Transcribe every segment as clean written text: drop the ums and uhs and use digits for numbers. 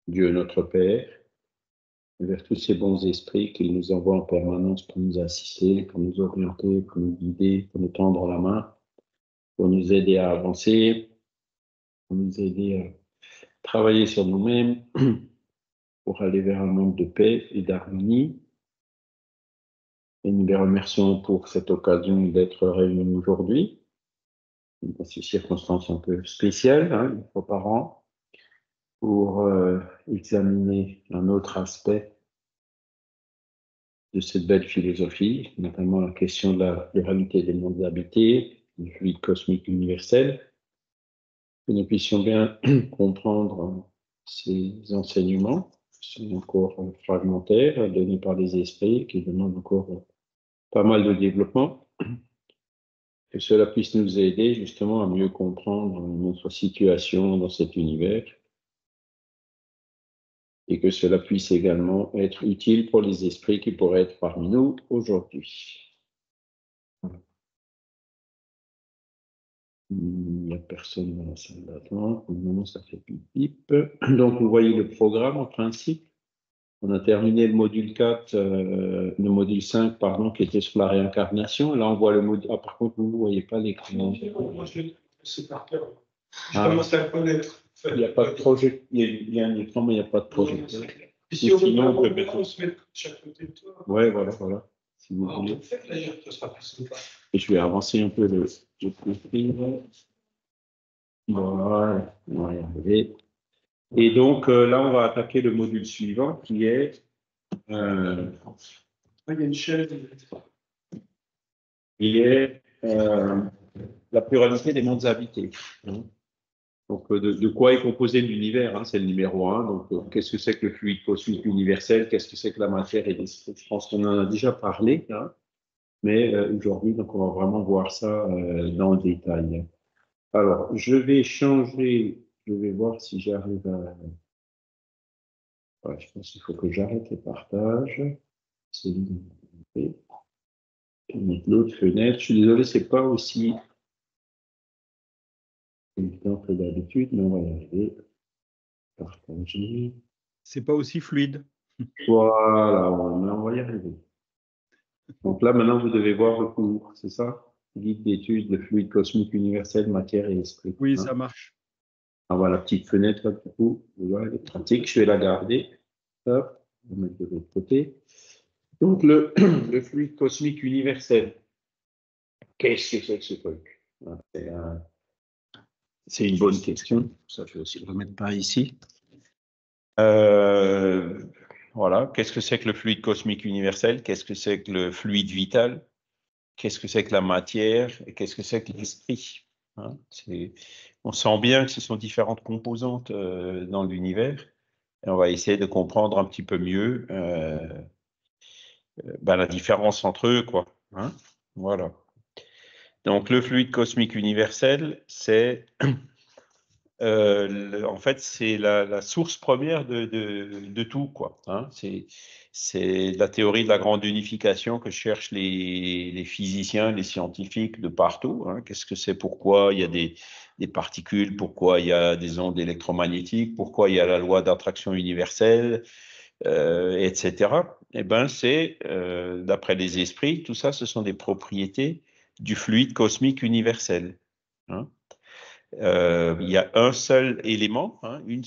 Dieu notre Père, et vers tous ces bons esprits qu'il nous envoie en permanence pour nous assister, pour nous orienter, pour nous guider, pour nous tendre la main, pour nous aider à avancer, pour nous aider à travailler sur nous-mêmes, pour aller vers un monde de paix et d'harmonie. Et nous les remercions pour cette occasion d'être réunis aujourd'hui, dans ces circonstances un peu spéciales, une fois par an, pour examiner un autre aspect de cette belle philosophie, notamment la question de la pluralité des mondes habités, du fluide cosmique universel, que nous puissions bien comprendre ces enseignements qui sont encore fragmentaires, donnés par les esprits, qui demandent encore pas mal de développement, que cela puisse nous aider justement à mieux comprendre notre situation dans cet univers et que cela puisse également être utile pour les esprits qui pourraient être parmi nous aujourd'hui. Il n'y a personne dans la salle d'attente. Non, ça fait pip-pip. Donc, vous voyez le programme en principe. On a terminé le module 4, le module 5, pardon, qui était sur la réincarnation. Là, on voit le module. Ah, par contre, vous ne voyez pas l'écran. Moi, c'est par cœur. Je commence à le connaître. Il n'y a pas de projet. Il y a un écran, mais il n'y a pas de projet. Et si sinon, on peut mettre. On se met de chaque côté de toi. Ouais, voilà, voilà. Si vous voulez. Ça sera plus sympa. Et je vais avancer un peu le voilà, on va y arriver. Et donc, là, on va attaquer le module suivant qui est. Il y a une chaise. Qui est la pluralité des mondes habités. Donc, de quoi est composé l'univers, c'est le numéro 1. Donc, qu'est-ce que c'est que le fluide cosmique universel? Qu'est-ce que c'est que la matière et l'esprit? Je pense qu'on en a déjà parlé, mais aujourd'hui, donc, on va vraiment voir ça dans le détail. Alors, je vais changer, je vais voir si j'arrive à. Ouais, je pense qu'il faut que j'arrête les partages. C'est l'autre fenêtre. Je suis désolé, c'est pas aussi évident que d'habitude, mais on va y arriver. Partager. C'est pas aussi fluide. Voilà, on va y arriver. Donc là, maintenant, vous devez voir le cours, c'est ça? Guide d'études de fluide cosmique universel, matière et esprit. Oui, ça marche. On voit la petite fenêtre, là, du coup. Voilà, elle est pratique. Je vais la garder. Hop, on va mettre de l'autre côté. Donc, le fluide cosmique universel. Qu'est-ce que c'est que ce truc? C'est une bonne question. Ça, je vais aussi le remettre par ici. Voilà. Qu'est-ce que c'est que le fluide cosmique universel? Qu'est-ce que c'est que le fluide vital? Qu'est-ce que c'est que la matière? Et qu'est-ce que c'est que l'esprit? On sent bien que ce sont différentes composantes dans l'univers. Et on va essayer de comprendre un petit peu mieux la différence entre eux, quoi. Voilà. Donc, le fluide cosmique universel, c'est en fait, c'est la source première de tout, quoi. C'est la théorie de la grande unification que cherchent les physiciens, les scientifiques de partout. Qu'est-ce que c'est? Pourquoi il y a des particules? Pourquoi il y a des ondes électromagnétiques? Pourquoi il y a la loi d'attraction universelle, etc. Eh ben, c'est, d'après les esprits, tout ça, ce sont des propriétés du fluide cosmique universel. Il y a un seul élément, un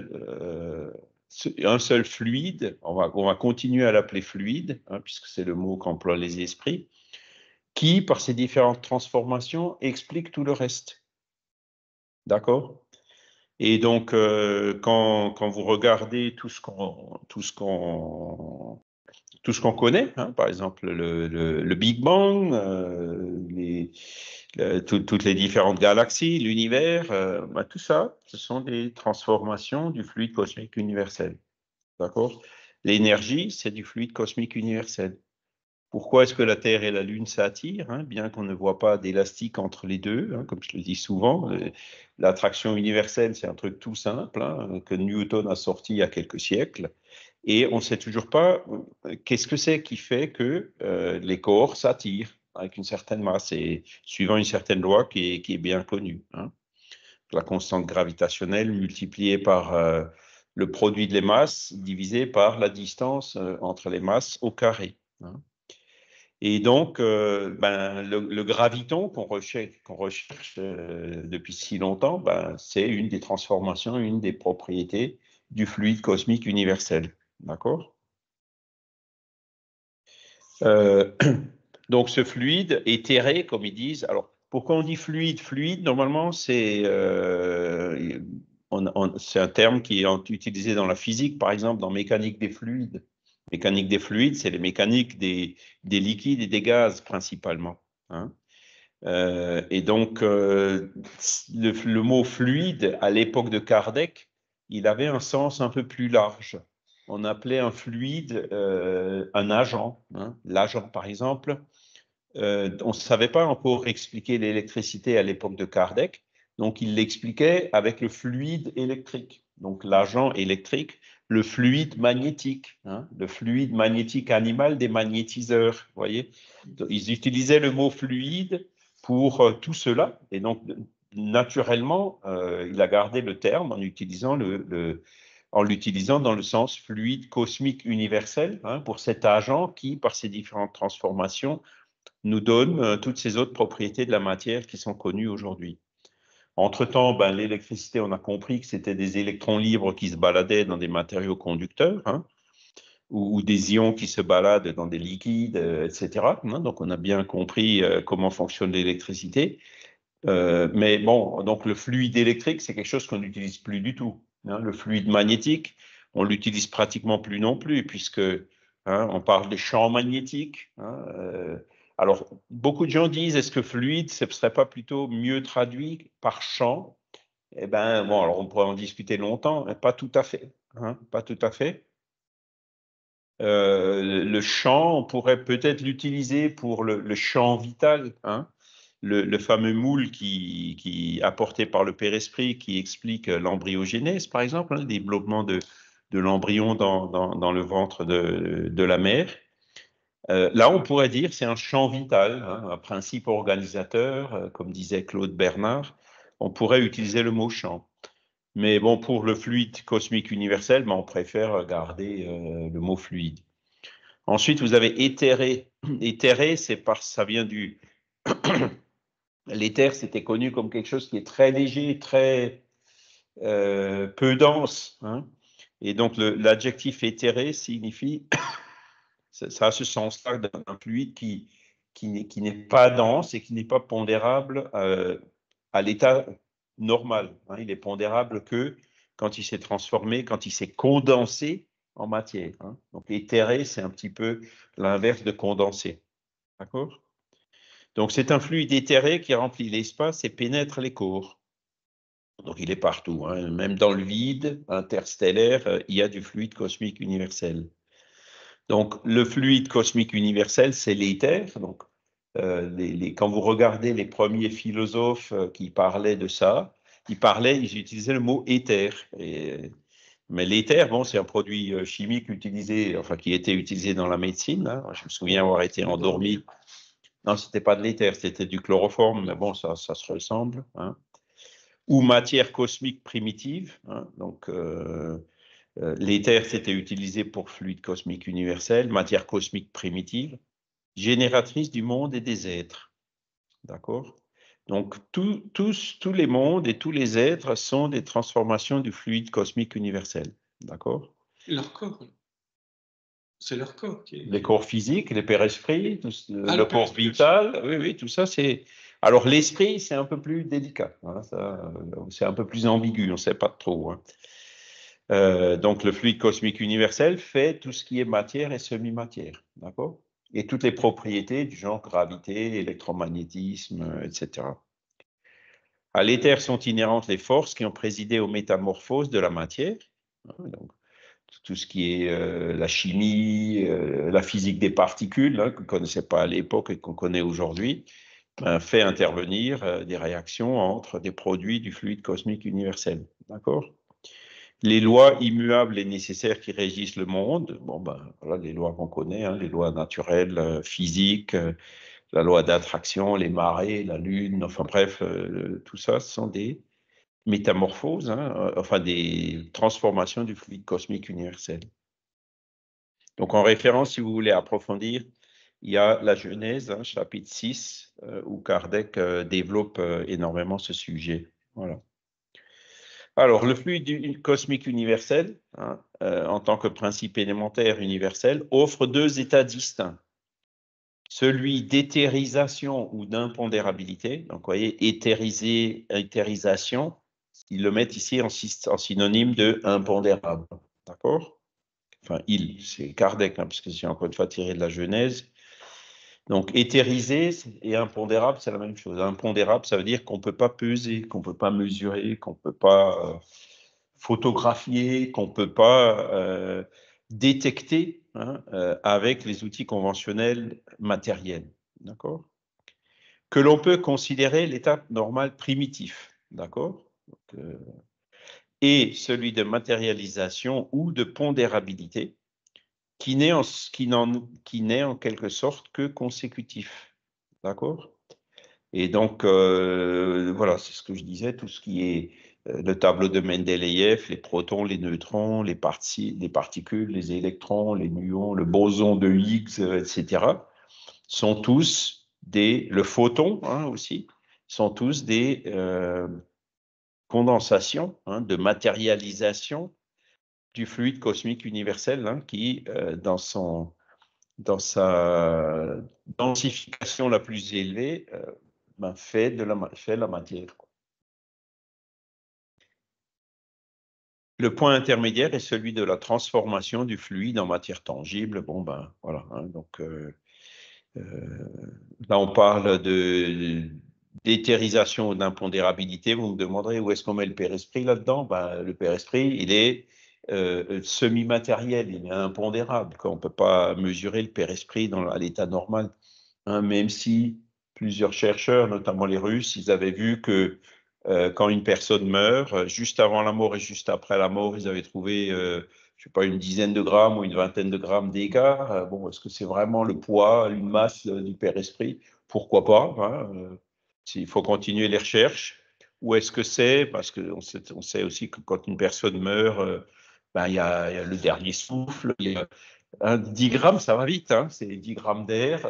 seul fluide, on va continuer à l'appeler fluide, puisque c'est le mot qu'emploient les esprits, qui, par ses différentes transformations, explique tout le reste. D'accord? Et donc, quand vous regardez tout ce qu'on connaît, par exemple le Big Bang, toutes les différentes galaxies, l'univers, tout ça, ce sont des transformations du fluide cosmique universel. D'accord? L'énergie, c'est du fluide cosmique universel. Pourquoi est-ce que la Terre et la Lune s'attirent, bien qu'on ne voit pas d'élastique entre les deux, comme je le dis souvent. L'attraction universelle, c'est un truc tout simple, que Newton a sorti il y a quelques siècles. Et on ne sait toujours pas qu'est-ce que c'est qui fait que les corps s'attirent avec une certaine masse et suivant une certaine loi qui est bien connue. La constante gravitationnelle multipliée par le produit des masses divisé par la distance entre les masses au carré. Hein. Et donc, le graviton qu'on recherche depuis si longtemps, c'est une des transformations, une des propriétés du fluide cosmique universel. D'accord? Donc, ce fluide éthéré, comme ils disent. Alors, pourquoi on dit fluide? Fluide, normalement, c'est un terme qui est utilisé dans la physique, par exemple, dans mécanique des fluides. Mécanique des fluides, c'est les mécaniques des liquides et des gaz, principalement. Hein. Et donc, le mot fluide, à l'époque de Kardec, il avait un sens un peu plus large. On appelait un fluide un agent. Hein. L'agent, par exemple, on ne savait pas encore expliquer l'électricité à l'époque de Kardec, donc il l'expliquait avec le fluide électrique. Donc l'agent électrique, le fluide magnétique, hein, le fluide magnétique animal des magnétiseurs. Vous voyez, ils utilisaient le mot fluide pour tout cela, et donc naturellement, il a gardé le terme en utilisant en l'utilisant dans le sens fluide cosmique universel, hein, pour cet agent qui, par ses différentes transformations, nous donne toutes ces autres propriétés de la matière qui sont connues aujourd'hui. Entre-temps, l'électricité, on a compris que c'était des électrons libres qui se baladaient dans des matériaux conducteurs, hein, ou des ions qui se baladent dans des liquides, etc. Hein, donc, on a bien compris comment fonctionne l'électricité. Mais bon, donc le fluide électrique, c'est quelque chose qu'on n'utilise plus du tout. Hein. Le fluide magnétique, on l'utilise pratiquement plus non plus, puisque on parle des champs magnétiques. Hein, alors, beaucoup de gens disent, est-ce que fluide, ce ne serait pas plutôt mieux traduit par champ? Eh bien, bon, alors on pourrait en discuter longtemps, mais pas tout à fait. Hein, pas tout à fait. Le champ, on pourrait peut-être l'utiliser pour le champ vital, hein, le fameux moule apporté par le Père-Esprit qui explique l'embryogénèse, par exemple, hein, le développement de l'embryon dans le ventre de la mère. Là, on pourrait dire c'est un champ vital, hein, un principe organisateur, comme disait Claude Bernard. On pourrait utiliser le mot champ. Mais bon, pour le fluide cosmique universel, on préfère garder le mot fluide. Ensuite, vous avez éthéré. Éthéré, ça vient du... L'éther, c'était connu comme quelque chose qui est très léger, très peu dense. Hein. Et donc, l'adjectif éthéré signifie, ça a ce sens-là d'un fluide qui n'est pas dense et qui n'est pas pondérable à l'état normal. Hein. Il est pondérable que quand il s'est transformé, quand il s'est condensé en matière. Hein. Donc, éthéré, c'est un petit peu l'inverse de condensé. D'accord? Donc, c'est un fluide éthéré qui remplit l'espace et pénètre les corps. Donc, il est partout. Hein. Même dans le vide interstellaire, il y a du fluide cosmique universel. Donc, le fluide cosmique universel, c'est l'éther. Donc, quand vous regardez les premiers philosophes qui parlaient de ça, ils utilisaient le mot éther. Mais l'éther, bon, c'est un produit chimique utilisé, enfin, qui était utilisé dans la médecine. Hein. Je me souviens avoir été endormi. Non, c'était pas de l'éther, c'était du chloroforme, mais bon, ça se ressemble. Hein. Ou matière cosmique primitive. Hein. Donc, l'éther, c'était utilisé pour fluide cosmique universel, matière cosmique primitive, génératrice du monde et des êtres. D'accord? Donc, tous les mondes et tous les êtres sont des transformations du fluide cosmique universel. D'accord? Leur corps. C'est leur corps qui est... Les corps physiques, les père-esprits, le corps vital, oui, tout ça, c'est... Alors, l'esprit, c'est un peu plus délicat. Hein, c'est un peu plus ambigu, on ne sait pas trop. Hein. Donc, le fluide cosmique universel fait tout ce qui est matière et semi-matière. D'accord? Et toutes les propriétés du genre gravité, électromagnétisme, etc. À l'éther sont inhérentes les forces qui ont présidé aux métamorphoses de la matière. Hein, donc, tout ce qui est la chimie, la physique des particules, hein, qu'on ne connaissait pas à l'époque et qu'on connaît aujourd'hui, fait intervenir des réactions entre des produits du fluide cosmique universel. D'accord? Les lois immuables et nécessaires qui régissent le monde, bon voilà les lois qu'on connaît, hein, les lois naturelles, physiques, la loi d'attraction, les marées, la lune, enfin bref, tout ça, ce sont des métamorphoses, enfin des transformations du fluide cosmique universel. Donc, en référence, si vous voulez approfondir, il y a la Genèse, chapitre 6, où Kardec développe énormément ce sujet. Voilà. Alors, le fluide cosmique universel, en tant que principe élémentaire universel, offre deux états distincts. Celui d'éthérisation ou d'impondérabilité. Donc, vous voyez, éthérisation, ils le mettent ici en synonyme de impondérable. D'accord? Enfin, c'est Kardec, puisque c'est encore une fois tiré de la Genèse. Donc, éthérisé et impondérable, c'est la même chose. Impondérable, ça veut dire qu'on ne peut pas peser, qu'on ne peut pas mesurer, qu'on ne peut pas photographier, qu'on ne peut pas détecter avec les outils conventionnels matériels. D'accord? Que l'on peut considérer l'état normal primitif. D'accord? Et celui de matérialisation ou de pondérabilité, qui n'est en quelque sorte que consécutif. D'accord? Et donc, voilà, c'est ce que je disais, tout ce qui est le tableau de Mendeleïev, les protons, les neutrons, les particules, les électrons, les muons, le boson de Higgs, etc., sont tous le photon aussi, sont tous des condensations, de matérialisation du fluide cosmique universel qui, dans sa densification la plus élevée, fait la matière. Le point intermédiaire est celui de la transformation du fluide en matière tangible. Bon, ben voilà. Donc, là, on parle d'éthérisation ou d'impondérabilité. Vous me demanderez où est-ce qu'on met le Père-Esprit là-dedans. Ben, le Père-Esprit, il est semi-matériel, il est impondérable. On ne peut pas mesurer le Père-Esprit à l'état normal. Même si plusieurs chercheurs, notamment les Russes, ils avaient vu que quand une personne meurt, juste avant la mort et juste après la mort, ils avaient trouvé, je sais pas, une dizaine de grammes ou une vingtaine de grammes d'écart. Bon, est-ce que c'est vraiment le poids, une masse du Père-Esprit? Pourquoi pas, il faut continuer les recherches. Ou est-ce que c'est, parce qu'on sait aussi que quand une personne meurt, il y a le dernier souffle, il y a 10 grammes, ça va vite, c'est 10 grammes d'air,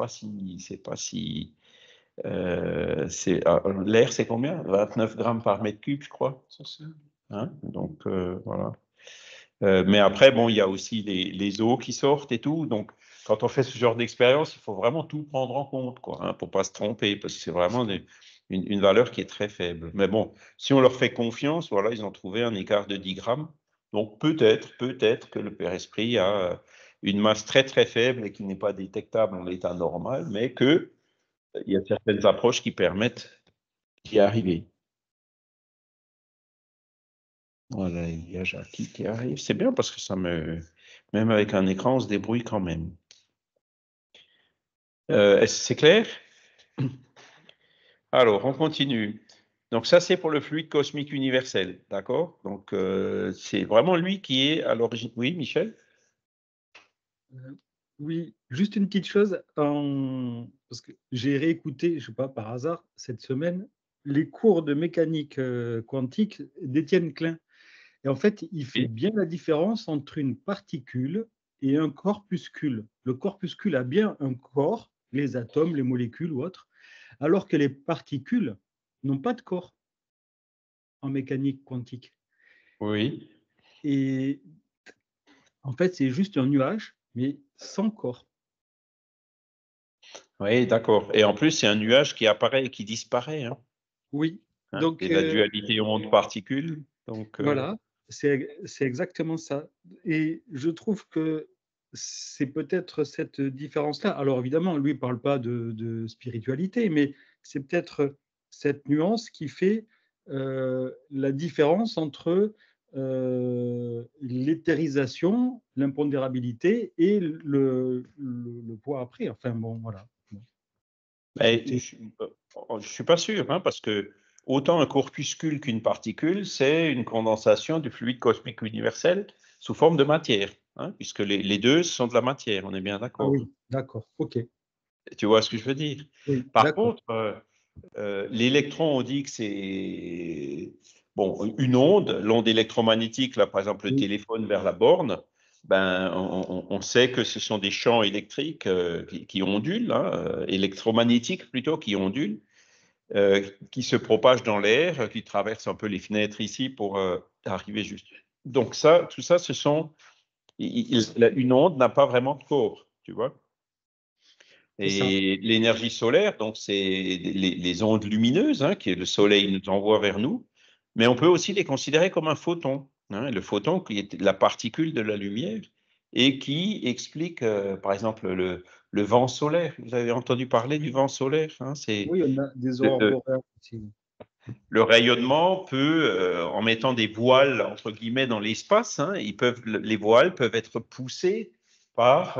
l'air, c'est combien? 29 grammes par mètre cube, je crois. Donc, voilà. Mais après, bon, il y a aussi les eaux qui sortent et tout. Donc, quand on fait ce genre d'expérience, il faut vraiment tout prendre en compte, quoi, pour ne pas se tromper, parce que c'est vraiment une valeur qui est très faible. Mais bon, si on leur fait confiance, voilà, ils ont trouvé un écart de 10 grammes. Donc, peut-être que le Père-Esprit a une masse très, très faible et qui n'est pas détectable en l'état normal, mais qu'il y a certaines approches qui permettent d'y arriver. Voilà, il y a Jackie qui arrive. C'est bien parce que même avec un écran, on se débrouille quand même. Est-ce que c'est clair? Alors, on continue. Donc, ça, c'est pour le fluide cosmique universel, d'accord? Donc, c'est vraiment lui qui est à l'origine. Oui, Michel? Oui, juste une petite chose, parce que j'ai réécouté, je ne sais pas, par hasard, cette semaine, les cours de mécanique quantique d'Étienne Klein. Et en fait, il fait Oui. bien la différence entre une particule et un corpuscule. Le corpuscule a bien un corps, les atomes, les molécules ou autres, alors que les particules n'ont pas de corps en mécanique quantique. Oui. Et en fait, c'est juste un nuage, mais sans corps. Oui, d'accord. Et en plus, c'est un nuage qui apparaît et qui disparaît. Oui. Donc, Et la dualité onde-particule. Donc, voilà, c'est exactement ça. Et je trouve que c'est peut-être cette différence-là. Alors évidemment, lui ne parle pas de spiritualité, mais c'est peut-être cette nuance qui fait la différence entre l'éthérisation, l'impondérabilité et le poids après. Enfin bon, voilà. je ne suis pas sûr, parce que autant un corpuscule qu'une particule, c'est une condensation du fluide cosmique universel sous forme de matière, puisque les deux sont de la matière, on est bien Ah d'accord. oui, d'accord, ok. Tu vois ce que je veux dire? Oui, Par d'accord. contre, l'électron, on dit que c'est bon, une onde, l'onde électromagnétique, là, par exemple, le téléphone vers la borne, ben, on sait que ce sont des champs électriques qui ondulent, hein, électromagnétiques plutôt, qui ondulent, qui se propagent dans l'air, qui traversent un peu les fenêtres ici pour arriver juste. Donc ça, tout ça, ce sont... une onde n'a pas vraiment de corps, tu vois. Et l'énergie solaire, donc c'est les ondes lumineuses hein, que le soleil nous envoie vers nous, mais on peut aussi les considérer comme un photon. Hein, le photon qui est la particule de la lumière et qui explique, par exemple, le vent solaire. Vous avez entendu parler du vent solaire hein, Oui, on a des le, aurores le- boréales aussi. le rayonnement peut, en mettant des voiles entre guillemets dans l'espace, hein, les voiles peuvent être poussées par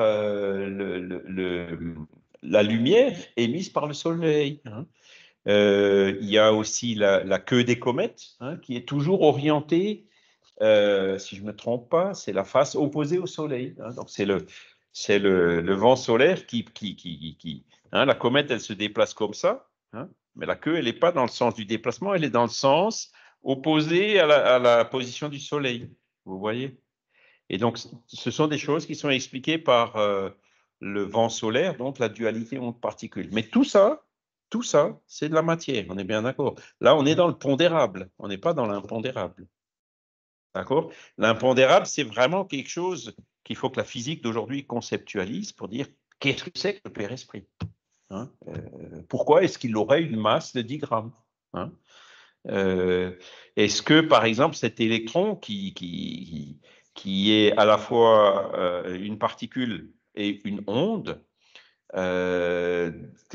la lumière émise par le soleil. Hein. Il y a aussi la queue des comètes, hein, qui est toujours orientée, si je ne me trompe pas, c'est la face opposée au soleil. Hein. Donc c'est le vent solaire hein, la comète, elle se déplace comme ça, hein, mais la queue, elle n'est pas dans le sens du déplacement, elle est dans le sens opposé à la position du soleil. Vous voyez? Et donc, ce sont des choses qui sont expliquées par le vent solaire, donc la dualité onde-particule. Mais tout ça, c'est de la matière, on est bien d'accord. Là, on est dans le pondérable, on n'est pas dans l'impondérable. D'accord? L'impondérable, c'est vraiment quelque chose qu'il faut que la physique d'aujourd'hui conceptualise pour dire qu'est-ce que c'est que le Père-Esprit? Hein? Pourquoi est-ce qu'il aurait une masse de 10 grammes? Hein? Est-ce que, par exemple, cet électron qui est à la fois une particule et une onde, euh,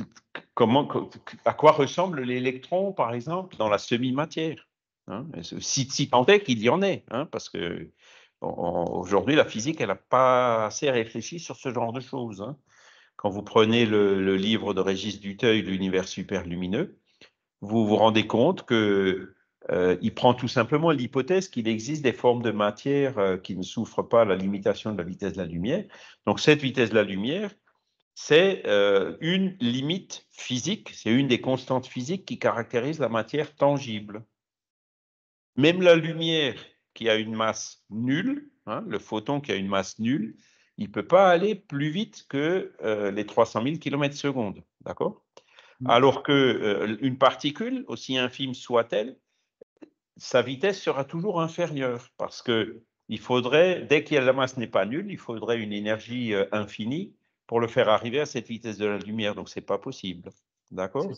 à quoi ressemble l'électron, par exemple, dans la semi-matière? Hein, si tant est qu'il y en ait, hein, parce que aujourd'hui, la physique, elle n'a pas assez réfléchi sur ce genre de choses. Hein. Quand vous prenez le livre de Régis Duteuil, L'univers superlumineux, vous vous rendez compte que il prend tout simplement l'hypothèse qu'il existe des formes de matière qui ne souffrent pas la limitation de la vitesse de la lumière. Donc cette vitesse de la lumière, c'est une limite physique, c'est une des constantes physiques qui caractérise la matière tangible. Même la lumière qui a une masse nulle, hein, le photon qui a une masse nulle, il ne peut pas aller plus vite que les 300 000 km/s, d'accord? Alors qu'une particule, aussi infime soit-elle, sa vitesse sera toujours inférieure parce que il faudrait, dès que la masse n'est pas nulle, il faudrait une énergie infinie pour le faire arriver à cette vitesse de la lumière. Donc, ce n'est pas possible. D'accord?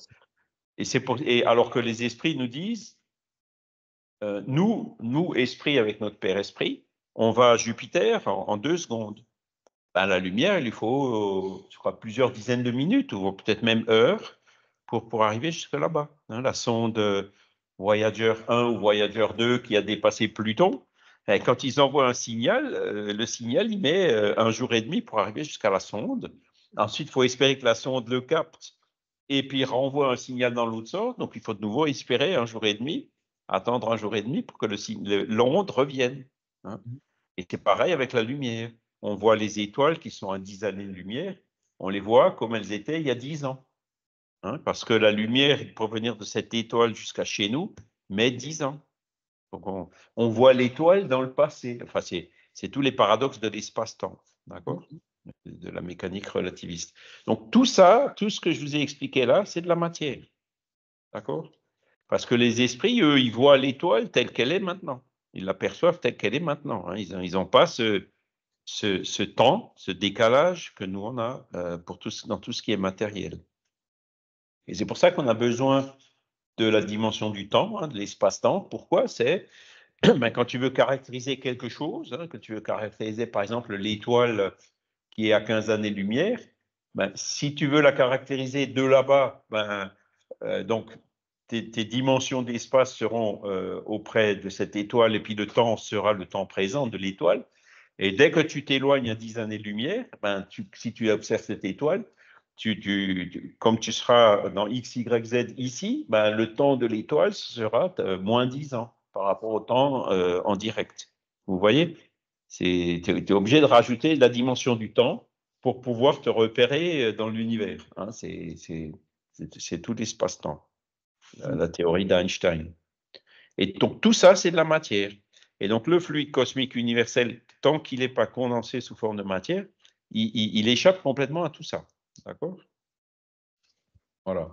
Et alors que les esprits nous disent, nous, esprits avec notre Père Esprit, on va à Jupiter en 2 secondes. Ben, la lumière, il lui faut, je crois, plusieurs dizaines de minutes ou peut-être même heures pour arriver jusque là-bas. Hein, la sonde Voyager 1 ou Voyager 2 qui a dépassé Pluton, quand ils envoient un signal, le signal, il met 1 jour et demi pour arriver jusqu'à la sonde. Ensuite, il faut espérer que la sonde le capte et puis renvoie un signal dans l'autre sens. Donc, il faut de nouveau espérer 1 jour et demi, attendre 1 jour et demi pour que l'onde revienne. Hein. Et c'est pareil avec la lumière. On voit les étoiles qui sont à 10 années-lumière, on les voit comme elles étaient il y a 10 ans. Hein, parce que la lumière, pour venir de cette étoile jusqu'à chez nous, met 10 ans. Donc on voit l'étoile dans le passé. Enfin, c'est tous les paradoxes de l'espace-temps, d'accord? De la mécanique relativiste. Donc tout ça, tout ce que je vous ai expliqué là, c'est de la matière, d'accord? Parce que les esprits, eux, ils voient l'étoile telle qu'elle est maintenant. Ils l'aperçoivent telle qu'elle est maintenant. Hein. Ils n'ont pas ce temps, ce décalage que nous, on a dans tout ce qui est matériel. Et c'est pour ça qu'on a besoin de la dimension du temps, hein, de l'espace-temps. Pourquoi? C'est quand tu veux caractériser quelque chose, hein, que tu veux caractériser par exemple l'étoile qui est à 15 années-lumière, si tu veux la caractériser de là-bas, donc tes dimensions d'espace seront auprès de cette étoile et puis le temps sera le temps présent de l'étoile. Et dès que tu t'éloignes à 10 années-lumière, si tu observes cette étoile, comme tu seras dans X, Y, Z ici, le temps de l'étoile sera moins 10 ans par rapport au temps en direct. Vous voyez? Tu es obligé de rajouter la dimension du temps pour pouvoir te repérer dans l'univers. Hein, c'est tout l'espace-temps, la théorie d'Einstein. Et donc, tout ça, c'est de la matière. Et donc, le fluide cosmique universel, tant qu'il n'est pas condensé sous forme de matière, il échappe complètement à tout ça. D'accord? Voilà.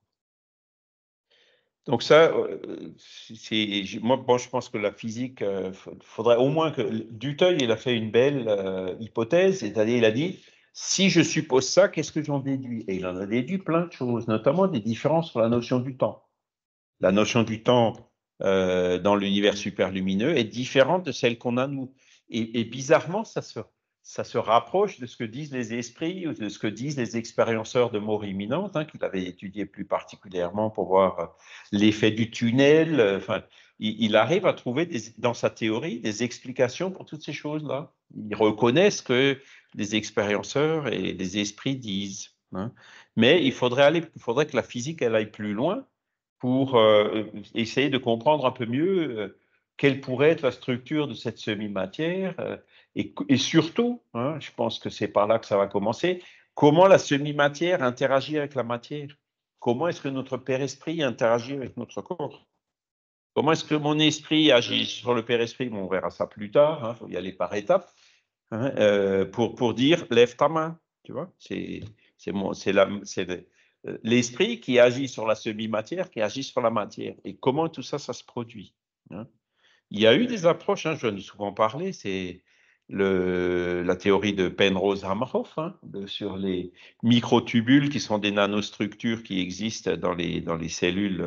Donc ça, moi, bon, je pense que la physique, faudrait au moins que Dutheil, il a fait une belle hypothèse, c'est-à-dire il a dit, si je suppose ça, qu'est-ce que j'en déduis? Et il en a déduit plein de choses, notamment des différences sur la notion du temps. La notion du temps dans l'univers superlumineux est différente de celle qu'on a nous. Et bizarrement, ça se rapproche de ce que disent les esprits ou de ce que disent les expérienceurs de mort imminente, qu'il avait étudié plus particulièrement pour voir l'effet du tunnel. Enfin, il arrive à trouver dans sa théorie des explications pour toutes ces choses-là. Ils reconnaissent que les expérienceurs et les esprits disent. Mais il faudrait que la physique elle aille plus loin pour essayer de comprendre un peu mieux quelle pourrait être la structure de cette semi-matière et surtout, je pense que c'est par là que ça va commencer, comment la semi-matière interagit avec la matière. Comment est-ce que notre père-esprit interagit avec notre corps? Comment est-ce que mon esprit agit sur le père-esprit? Bon, on verra ça plus tard, il faut y aller par étapes, pour dire lève ta main, tu vois, c'est l'esprit qui agit sur la semi-matière, qui agit sur la matière. Et comment tout ça, ça se produit. Il y a eu des approches, j'en ai souvent parlé, c'est la théorie de Penrose-Hameroff sur les microtubules qui sont des nanostructures qui existent dans les cellules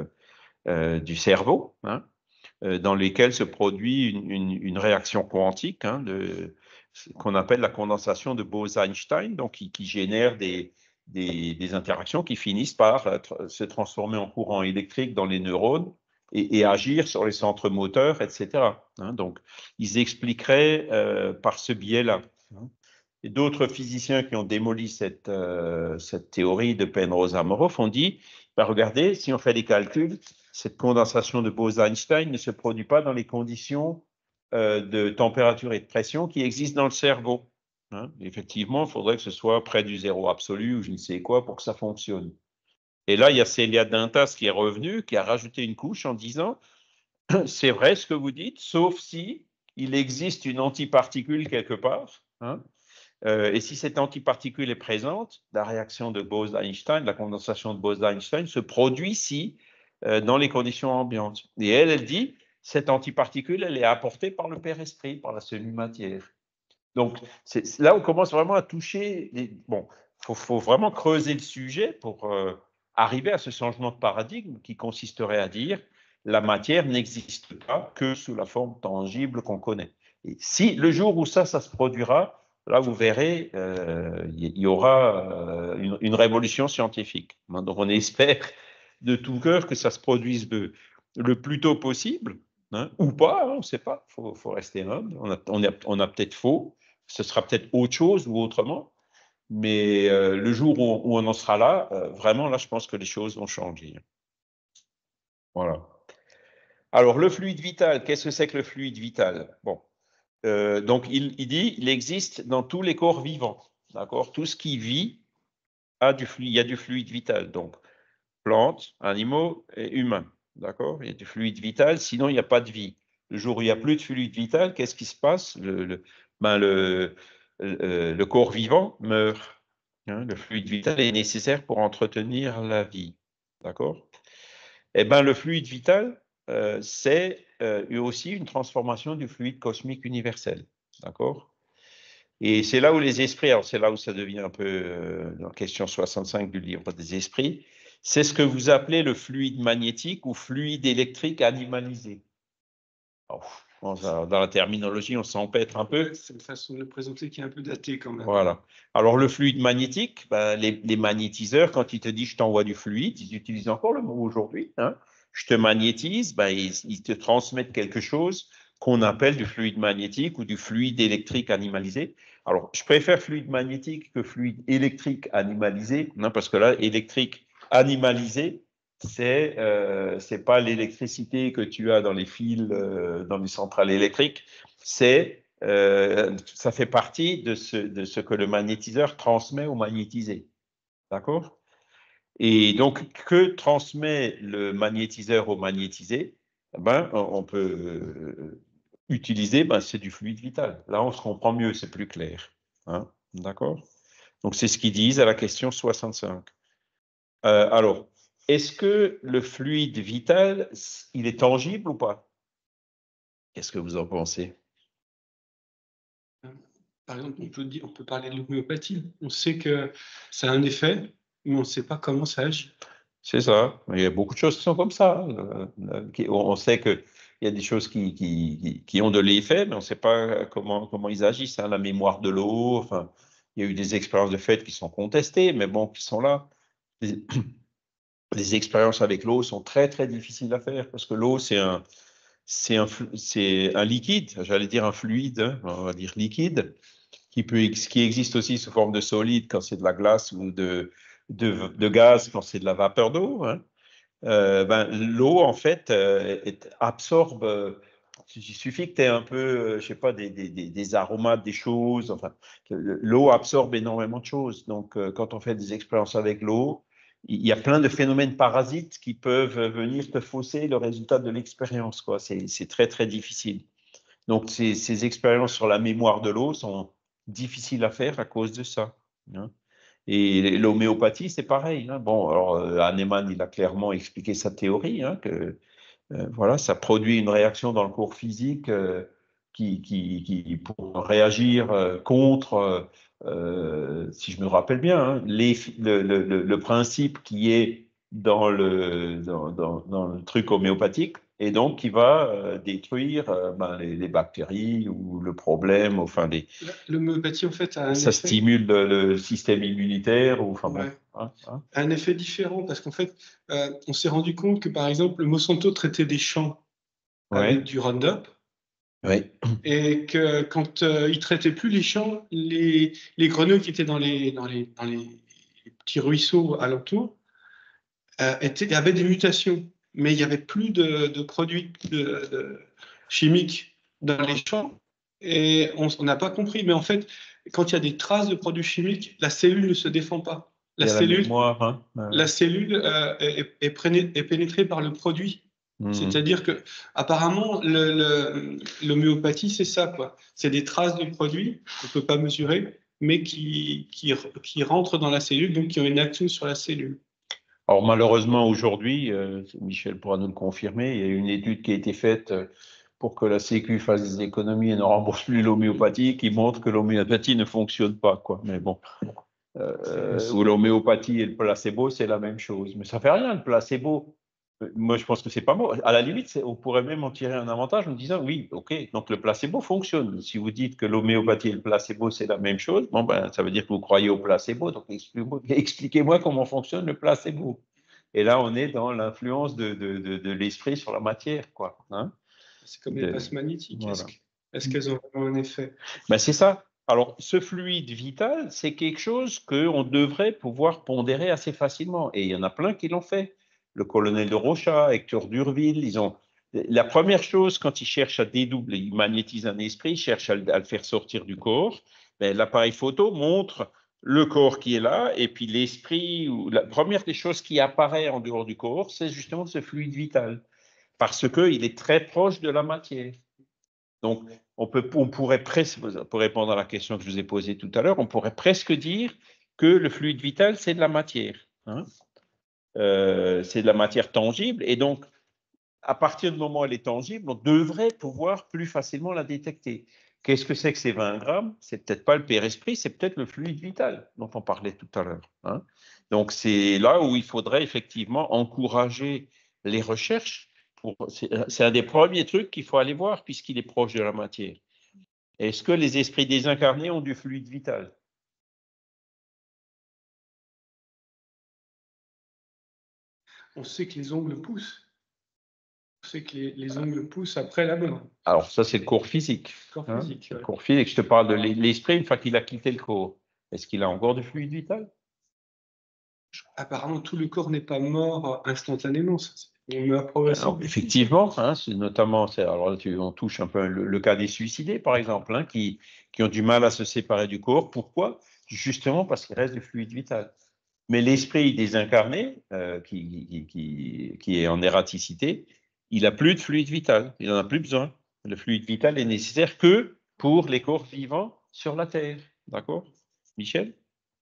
du cerveau, dans lesquelles se produit une réaction quantique qu'on appelle la condensation de Bose-Einstein, donc qui génère des interactions qui finissent par se transformer en courant électrique dans les neurones et agir sur les centres moteurs, etc. Donc, ils expliqueraient par ce biais-là. Et d'autres physiciens qui ont démoli cette théorie de Penrose-Hameroff ont dit, regardez, si on fait des calculs, cette condensation de Bose-Einstein ne se produit pas dans les conditions de température et de pression qui existent dans le cerveau. Effectivement, il faudrait que ce soit près du zéro absolu ou je ne sais quoi pour que ça fonctionne. Et là, il y a Célia Dintas qui est revenue, qui a rajouté une couche en disant c'est vrai ce que vous dites, sauf si il existe une antiparticule quelque part. Et si cette antiparticule est présente, la réaction de Bose-Einstein, la condensation de Bose-Einstein se produit si dans les conditions ambiantes. Et elle dit cette antiparticule, elle est apportée par le père-esprit, par la semi-matière. Donc, là, on commence vraiment à toucher. Bon, il faut vraiment creuser le sujet pour arriver à ce changement de paradigme qui consisterait à dire la matière n'existe pas que sous la forme tangible qu'on connaît. Et si le jour où ça se produira, là, vous verrez, il y aura une révolution scientifique. Donc, on espère de tout cœur que ça se produise le plus tôt possible, ou pas, on ne sait pas, il faut rester humble. On a peut-être faux. Ce sera peut-être autre chose ou autrement, mais le jour où on en sera là, vraiment, là, je pense que les choses vont changer. Voilà. Alors, le fluide vital, qu'est-ce que c'est que le fluide vital? Bon, donc, il dit, il existe dans tous les corps vivants, d'accord? Tout ce qui vit il y a du fluide vital, donc plantes, animaux et humains, d'accord? Il y a du fluide vital, sinon il n'y a pas de vie. Le jour où il n'y a plus de fluide vital, qu'est-ce qui se passe? Le corps vivant meurt. Le fluide vital est nécessaire pour entretenir la vie. D'accord? Eh bien, le fluide vital, c'est aussi une transformation du fluide cosmique universel. D'accord? Et c'est là où les esprits, alors c'est là où ça devient un peu dans question 65 du livre des esprits, c'est ce que vous appelez le fluide magnétique ou fluide électrique animalisé. Dans la terminologie, on s'empêtre un peu. C'est une façon de le présenter qui est un peu datée quand même. Voilà. Alors, le fluide magnétique, les magnétiseurs, quand ils te disent je t'envoie du fluide, ils utilisent encore le mot aujourd'hui. Je te magnétise, ils te transmettent quelque chose qu'on appelle du fluide magnétique ou du fluide électrique animalisé. Alors, je préfère fluide magnétique que fluide électrique animalisé, parce que là, électrique animalisé, c'est pas l'électricité que tu as dans les fils, dans les centrales électriques, ça fait partie de ce que le magnétiseur transmet au magnétisé. D'accord? Et donc, que transmet le magnétiseur au magnétisé? ben, on peut utiliser, ben, c'est du fluide vital. Là, on se comprend mieux, c'est plus clair. Hein, d'accord? Donc, c'est ce qu'ils disent à la question 65. Alors, est-ce que le fluide vital, il est tangible ou pas? Qu'est-ce que vous en pensez? Par exemple, on peut parler de l'homéopathie. On sait que ça a un effet, mais on ne sait pas comment ça agit. C'est ça. Il y a beaucoup de choses qui sont comme ça. On sait qu'il y a des choses qui ont de l'effet, mais on ne sait pas comment ils agissent. Hein. La mémoire de l'eau, enfin, il y a eu des expériences de fait qui sont contestées, mais bon, qui sont là. Les expériences avec l'eau sont très, très difficiles à faire parce que l'eau, c'est un liquide, j'allais dire un fluide, hein, on va dire liquide, qui existe aussi sous forme de solide quand c'est de la glace ou de gaz quand c'est de la vapeur d'eau. Hein. Ben, l'eau, en fait, absorbe. Il suffit que tu aies un peu, je sais pas, des aromates, des choses. Enfin, l'eau absorbe énormément de choses. Donc, quand on fait des expériences avec l'eau, il y a plein de phénomènes parasites qui peuvent venir te fausser le résultat de l'expérience, quoi. C'est très, très difficile. Donc, ces expériences sur la mémoire de l'eau sont difficiles à faire à cause de ça. Hein. Et l'homéopathie, c'est pareil. Hein. Bon, alors Hahnemann, il a clairement expliqué sa théorie, hein, que voilà, ça produit une réaction dans le corps physique pour réagir contre, si je me rappelle bien, hein, le principe qui est dans le truc homéopathique et donc qui va détruire ben, les bactéries ou le problème, enfin L'homéopathie, en fait, a un ça effet. stimule le système immunitaire ou enfin bon. Ouais. Hein. Un effet différent parce qu'en fait, on s'est rendu compte que par exemple, le Monsanto traitait des champs avec Ouais. du Roundup Ouais. et que quand il traitait plus les champs, les grenouilles qui étaient dans les petits ruisseaux alentours avaient des mutations, mais il n'y avait plus de produits chimiques dans les champs et on n'a pas compris. Mais en fait, quand il y a des traces de produits chimiques, la cellule ne se défend pas. Il y a la mémoire. Hein. La cellule est pénétrée par le produit. C'est-à-dire que apparemment l'homéopathie, c'est ça, quoi. C'est des traces de produits qu'on ne peut pas mesurer, mais qui rentrent dans la cellule, donc qui ont une action sur la cellule. Alors malheureusement aujourd'hui, Michel pourra nous le confirmer, il y a une étude qui a été faite pour que la Sécu fasse des économies et ne rembourse plus l'homéopathie, qui montre que l'homéopathie ne fonctionne pas, quoi. Mais bon, ou l'homéopathie et le placebo, c'est la même chose. Mais ça fait rien, le placebo. Moi, je pense que c'est pas bon. À la limite, on pourrait même en tirer un avantage en disant oui, ok, donc le placebo fonctionne. Si vous dites que l'homéopathie et le placebo, c'est la même chose, bon, ben, ça veut dire que vous croyez au placebo. Donc, expliquez-moi comment fonctionne le placebo. Et là, on est dans l'influence de l'esprit sur la matière, quoi. Hein, c'est comme les passes magnétiques. Voilà. Est-ce qu'elles ont vraiment un effet? Ben, c'est ça. Alors, ce fluide vital, c'est quelque chose qu'on devrait pouvoir pondérer assez facilement. Et il y en a plein qui l'ont fait. Le colonel de Rochat, Hector d'Urville, ils ont. La première chose, quand ils cherchent à dédoubler, ils magnétisent un esprit, ils cherchent à le faire sortir du corps. Ben, l'appareil photo montre le corps qui est là, et puis l'esprit, ou la première des choses qui apparaît en dehors du corps, c'est justement ce fluide vital, parce qu'il est très proche de la matière. Donc, on pourrait presque, pour répondre à la question que je vous ai posée tout à l'heure, on pourrait presque dire que le fluide vital, c'est de la matière. Hein. C'est de la matière tangible. Et donc, à partir du moment où elle est tangible, on devrait pouvoir plus facilement la détecter. Qu'est-ce que c'est que ces 20 grammes? C'est peut-être pas le père-esprit, c'est peut-être le fluide vital dont on parlait tout à l'heure. Hein. Donc, c'est là où il faudrait effectivement encourager les recherches. C'est un des premiers trucs qu'il faut aller voir puisqu'il est proche de la matière. Est-ce que les esprits désincarnés ont du fluide vital? On sait que les ongles poussent. On sait que les ongles poussent après la mort. Alors, ça, c'est le corps physique. Corps Hein. physique. Le corps physique, je te parle de l'esprit une fois qu'il a quitté le corps. Est-ce qu'il a encore du fluide vital? Apparemment, tout le corps n'est pas mort instantanément. On meurt progressivement. Alors, effectivement, hein, notamment, alors là, on touche un peu le cas des suicidés, par exemple, hein, qui ont du mal à se séparer du corps. Pourquoi? Justement parce qu'il reste du fluide vital. Mais l'esprit désincarné, qui est en erraticité, il n'a plus de fluide vital, il n'en a plus besoin. Le fluide vital est nécessaire que pour les corps vivants sur la Terre. D'accord, Michel?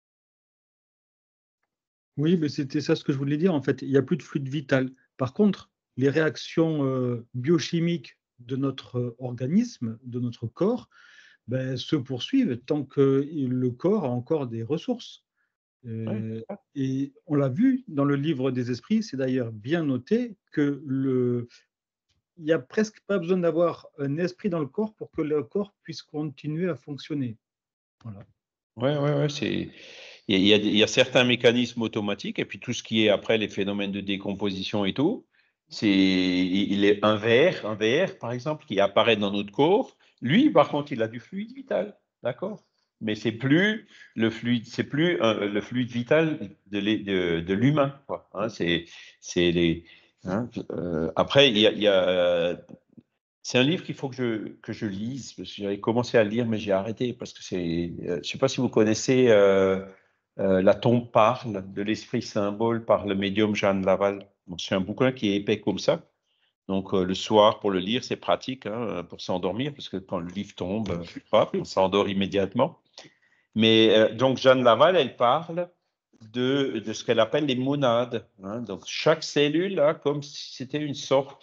Oui, mais c'était ça ce que je voulais dire. En fait, il n'y a plus de fluide vital. Par contre, les réactions biochimiques de notre organisme, de notre corps, ben, se poursuivent tant que le corps a encore des ressources. Ouais. Et on l'a vu dans le livre des esprits, c'est d'ailleurs bien noté que il n'y a presque pas besoin d'avoir un esprit dans le corps pour que le corps puisse continuer à fonctionner. Voilà. Ouais, il y a certains mécanismes automatiques, et puis tout ce qui est après les phénomènes de décomposition et tout, il est un VR, par exemple, qui apparaît dans notre corps. Lui, par contre, il a du fluide vital, d'accord? Mais c'est plus le fluide, c'est plus le fluide vital de l'humain, quoi. Hein, c'est les, hein, après, c'est un livre qu'il faut que je lise, parce que j'avais commencé à le lire, mais j'ai arrêté, parce que je ne sais pas si vous connaissez La tombe parle de l'esprit symbole par le médium Jeanne Laval. Donc, c'est un bouquin qui est épais comme ça. Donc, le soir, pour le lire, c'est pratique hein, pour s'endormir, parce que quand le livre tombe, hop, on s'endort immédiatement. Mais donc, Jeanne Laval, elle parle de ce qu'elle appelle les monades. Hein. Donc, chaque cellule a comme si c'était une sorte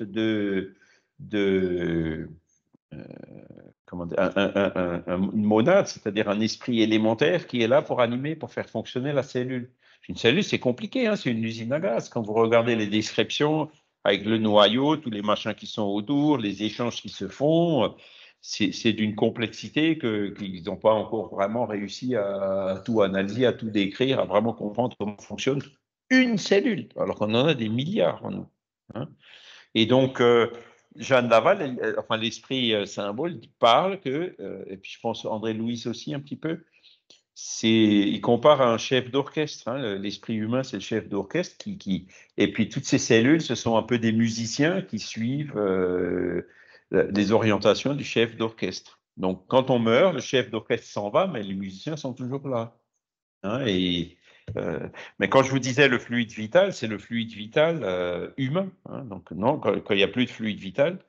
de comment dire, une monade, c'est-à-dire un esprit élémentaire qui est là pour animer, pour faire fonctionner la cellule. Une cellule, c'est compliqué, hein, c'est une usine à gaz. Quand vous regardez les descriptions avec le noyau, tous les machins qui sont autour, les échanges qui se font, c'est d'une complexité qu'ils n'ont pas encore vraiment réussi à tout analyser, à tout décrire, à vraiment comprendre comment fonctionne une cellule, alors qu'on en a des milliards en nous. Hein. Et donc, Jeanne Laval, enfin l'esprit symbole, parle que, et puis je pense André Louis aussi un petit peu, il compare à un chef d'orchestre. Hein, l'esprit humain, c'est le chef d'orchestre et puis toutes ces cellules, ce sont un peu des musiciens qui suivent les orientations du chef d'orchestre. Donc, quand on meurt, le chef d'orchestre s'en va, mais les musiciens sont toujours là. Hein, mais quand je vous disais le fluide vital, c'est le fluide vital humain. Hein, donc non, quand il n'y a plus de fluide vital,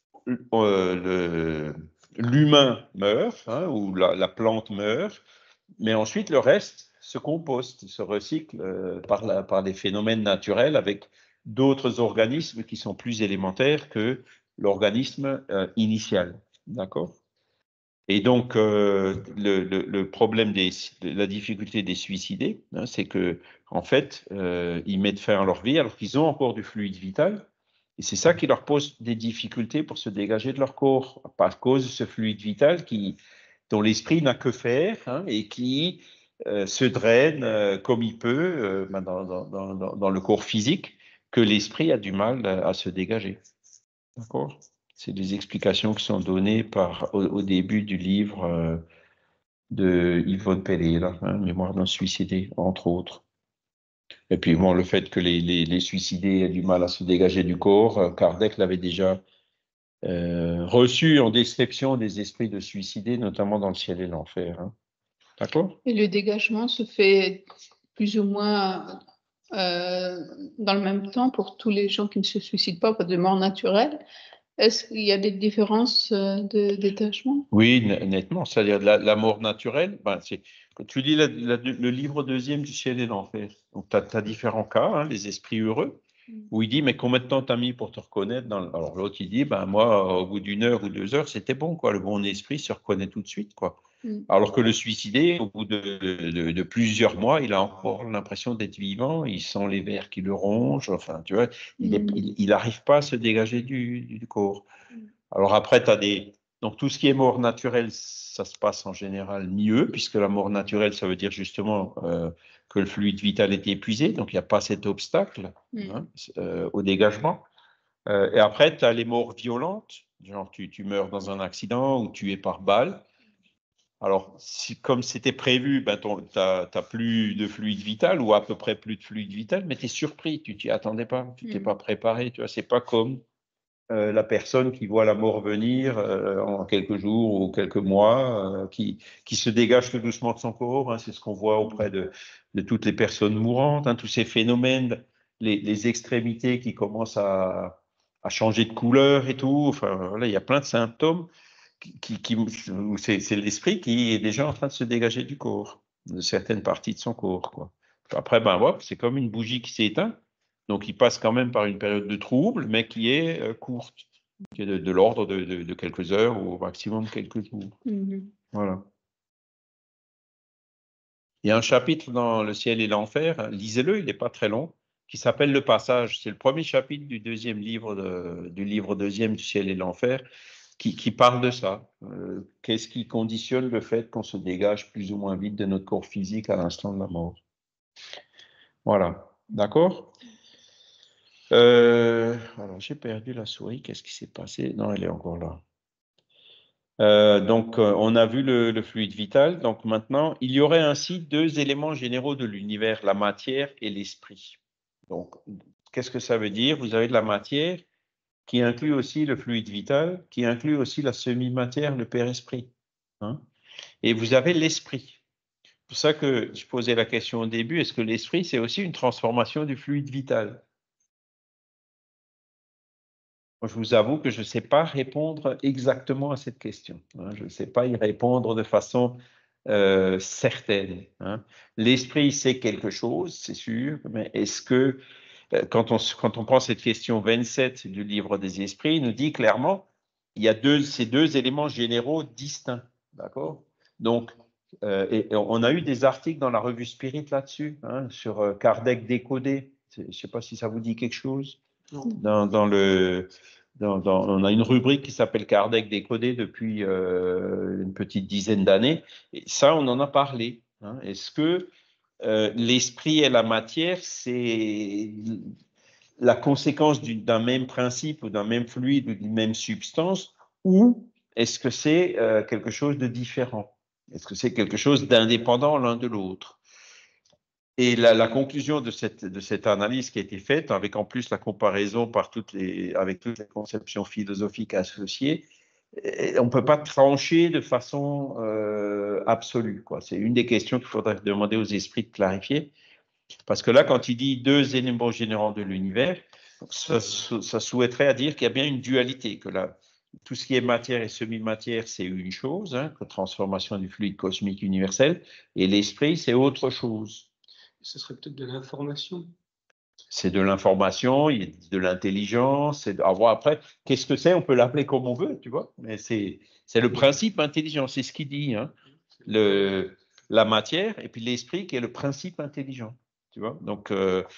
l'humain meurt hein, ou la plante meurt, mais ensuite le reste se composte, se recycle par des phénomènes naturels avec d'autres organismes qui sont plus élémentaires que l'organisme initial. D'accord? Et donc, le problème la difficulté des suicidés, hein, c'est que, en fait, ils mettent fin à leur vie alors qu'ils ont encore du fluide vital. Et c'est ça qui leur pose des difficultés pour se dégager de leur corps, à cause de ce fluide vital dont l'esprit n'a que faire hein, et qui se draine comme il peut dans le corps physique, que l'esprit a du mal à se dégager. D'accord? C'est des explications qui sont données au début du livre de Yvonne Pereira, hein, Mémoire d'un suicidé, entre autres. Et puis, bon, le fait que les suicidés aient du mal à se dégager du corps, Kardec l'avait déjà reçu en description des esprits de suicidés, notamment dans le ciel et l'enfer. Hein. D'accord? Et le dégagement se fait plus ou moins dans le même temps pour tous les gens qui ne se suicident pas de mort naturelle. Est-ce qu'il y a des différences de détachement? Oui, nettement. C'est-à-dire la mort naturelle, ben, quand tu lis le livre deuxième du ciel et l'enfer, donc tu as différents cas, hein, les esprits heureux, où il dit, mais combien de temps t'as mis pour te reconnaître Alors l'autre, il dit, ben moi, au bout d'une heure ou 2 heures, c'était bon, quoi. Le bon esprit se reconnaît tout de suite, quoi. Alors que le suicidé, au bout de plusieurs mois, il a encore l'impression d'être vivant, il sent les vers qui le rongent, enfin, tu vois, il n'arrive pas à se dégager du corps. Alors après, tu as Donc tout ce qui est mort naturelle, ça se passe en général mieux, puisque la mort naturelle, ça veut dire justement que le fluide vital est épuisé, donc il n'y a pas cet obstacle hein, au dégagement. Et après, tu as les morts violentes, genre tu meurs dans un accident ou tué par balle. Alors, comme c'était prévu, ben, tu n'as plus de fluide vital ou à peu près plus de fluide vital, mais tu es surpris, tu t'y attendais pas, tu t'es pas préparé, tu vois, c'est pas comme la personne qui voit la mort venir en quelques jours ou quelques mois, qui se dégage tout doucement de son corps. Hein, c'est ce qu'on voit auprès de toutes les personnes mourantes, hein, tous ces phénomènes, les extrémités qui commencent à à changer de couleur et tout. Enfin, voilà, il y a plein de symptômes où c'est l'esprit qui est déjà en train de se dégager du corps, de certaines parties de son corps, quoi. Après, ben, ouais, c'est comme une bougie qui s'éteint. Donc, il passe quand même par une période de trouble, mais qui est courte, qui est de l'ordre de quelques heures ou au maximum quelques jours. Voilà. Il y a un chapitre dans Le ciel et l'enfer, lisez-le, il n'est pas très long, qui s'appelle Le passage. C'est le premier chapitre du deuxième livre, du livre deuxième du ciel et l'enfer, qui parle de ça. Qu'est-ce qui conditionne le fait qu'on se dégage plus ou moins vite de notre corps physique à l'instant de la mort? Voilà, d'accord? Alors, j'ai perdu la souris, qu'est-ce qui s'est passé? Non, elle est encore là. Donc, on a vu le fluide vital. Donc, maintenant, il y aurait ainsi deux éléments généraux de l'univers, la matière et l'esprit. Donc, qu'est-ce que ça veut dire? Vous avez de la matière qui inclut aussi le fluide vital, qui inclut aussi la semi-matière, le père-esprit. Hein? Et vous avez l'esprit. C'est pour ça que je posais la question au début, est-ce que l'esprit, c'est aussi une transformation du fluide vital? Moi, je vous avoue que je ne sais pas répondre exactement à cette question. Hein. Je ne sais pas y répondre de façon certaine. Hein. L'esprit, c'est quelque chose, c'est sûr, mais est-ce que, quand on prend cette question 27 du livre des esprits, il nous dit clairement, il y a ces deux éléments généraux distincts. D'accord? Donc, et on a eu des articles dans la revue Spirit là-dessus, hein, sur Kardec décodé. Je ne sais pas si ça vous dit quelque chose. On a une rubrique qui s'appelle Kardec décodé depuis une petite dizaine d'années. Et ça, on en a parlé. Hein. Est-ce que l'esprit et la matière, c'est la conséquence d'un même principe ou d'un même fluide ou d'une même substance, ou est-ce que c'est quelque chose de différent? Est-ce que c'est quelque chose d'indépendant l'un de l'autre? Et la conclusion de cette analyse qui a été faite, avec en plus la comparaison avec toutes les conceptions philosophiques associées, on ne peut pas trancher de façon absolue, quoi. C'est une des questions qu'il faudrait demander aux esprits de clarifier. Parce que là, quand il dit deux éléments généraux de l'univers, ça souhaiterait à dire qu'il y a bien une dualité, que tout ce qui est matière et semi-matière, c'est une chose, hein, la transformation du fluide cosmique universel, et l'esprit, c'est autre chose. Ce serait peut-être de l'information. C'est de l'information, il y a de l'intelligence. Après, qu'est-ce que c'est? On peut l'appeler comme on veut, tu vois. Mais c'est le principe intelligent, c'est ce qu'il dit. Hein. La matière et puis l'esprit qui est le principe intelligent. Tu vois. Donc,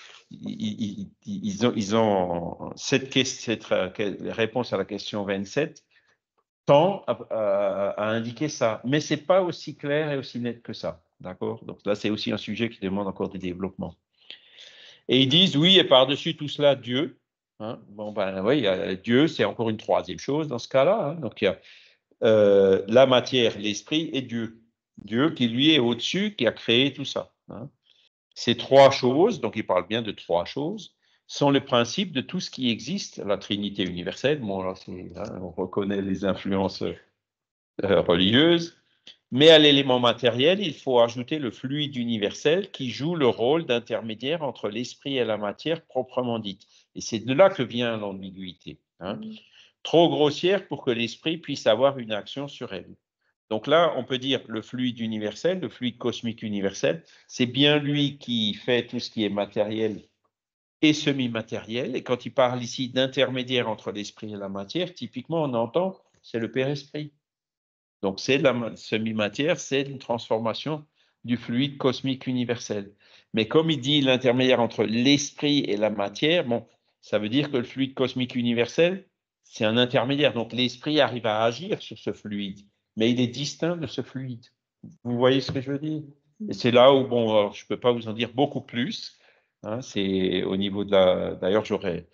ils ont cette réponse à la question 27 tend à indiquer ça. Mais ce n'est pas aussi clair et aussi net que ça. D'accord? Donc là, c'est aussi un sujet qui demande encore des développements. Et ils disent, oui, et par-dessus tout cela, Dieu. Hein, bon, ben oui, Dieu, c'est encore une troisième chose dans ce cas-là. Hein. Donc, il y a la matière, l'esprit et Dieu. Dieu qui, lui, est au-dessus, qui a créé tout ça. Hein. Ces trois choses, donc il parle bien de trois choses, sont le principe de tout ce qui existe, la Trinité universelle. Bon, là, on reconnaît les influences religieuses. Mais à l'élément matériel, il faut ajouter le fluide universel qui joue le rôle d'intermédiaire entre l'esprit et la matière proprement dite. Et c'est de là que vient l'ambiguïté. Hein. Trop grossière pour que l'esprit puisse avoir une action sur elle. Donc là, on peut dire le fluide universel, le fluide cosmique universel, c'est bien lui qui fait tout ce qui est matériel et semi-matériel. Et quand il parle ici d'intermédiaire entre l'esprit et la matière, typiquement, on entend, c'est le Père-Esprit. Donc, c'est de la semi-matière, c'est une transformation du fluide cosmique universel. Mais comme il dit l'intermédiaire entre l'esprit et la matière, bon, ça veut dire que le fluide cosmique universel, c'est un intermédiaire. Donc, l'esprit arrive à agir sur ce fluide, mais il est distinct de ce fluide. Vous voyez ce que je veux dire? Et c'est là où, bon, alors, je ne peux pas vous en dire beaucoup plus. Hein, c'est au niveau de la... D'ailleurs, j'aurais...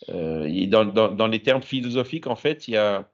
dans les termes philosophiques, en fait, il y a...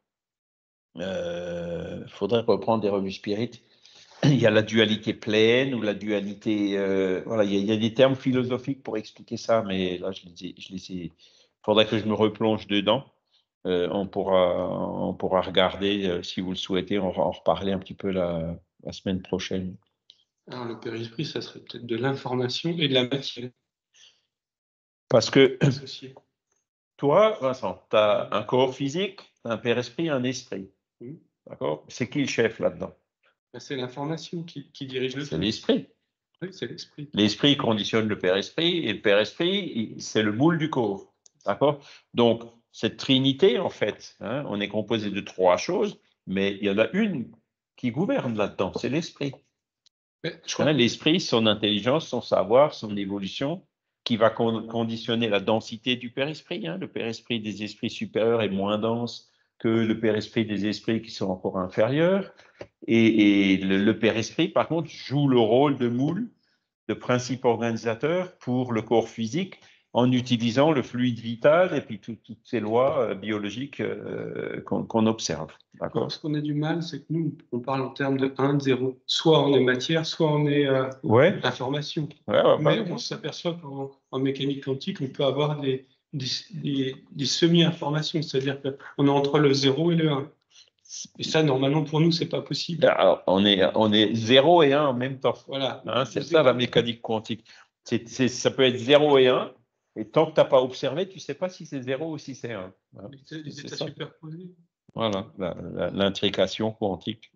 faudrait reprendre des revues Spirit. Il y a la dualité pleine ou la dualité. Voilà, il y a des termes philosophiques pour expliquer ça, mais là, il faudrait que je me replonge dedans. On pourra regarder, si vous le souhaitez, on va en reparler un petit peu la semaine prochaine. Alors, le père-esprit, ça serait peut-être de l'information et de la matière. Parce que. Associé. toi, Vincent, tu as un corps physique, un père-esprit, un esprit. Oui. D'accord? C'est qui le chef là-dedans? Ben, c'est l'information qui dirige le C'est tout. l'esprit. Oui, c'est l'esprit. L'esprit conditionne le père-esprit et le père-esprit, c'est le moule du corps. D'accord? Donc, cette trinité, en fait, hein, on est composé de 3 choses, mais il y en a une qui gouverne là-dedans, c'est l'esprit. Mais je crois Hein, que l'esprit, son intelligence, son savoir, son évolution, qui va conditionner la densité du père-esprit. Hein. Le père-esprit des esprits supérieurs est moins dense que le père-esprit des esprits qui sont encore inférieurs. Et le père-esprit, par contre, joue le rôle de moule, de principe organisateur pour le corps physique en utilisant le fluide vital et puis toutes ces lois biologiques qu'on observe. D'accord? ce qu'on a du mal, c'est que nous, on parle en termes de 1, de 0. Soit on est matière, soit on est Ouais. information. Ouais, ouais, Mais ouais. on s'aperçoit qu'en mécanique quantique, on peut avoir des semi-informations, c'est-à-dire qu'on est entre le 0 et le 1. Et ça, normalement, pour nous, c'est pas possible. Alors, on est 0 et 1 en même temps. Voilà. Hein, c'est ça la mécanique quantique. Ça peut être 0 et 1, et tant que tu n'as pas observé, tu ne sais pas si c'est 0 ou si c'est 1. Hein. Les C'est états ça. superposés. Voilà, l'intrication quantique.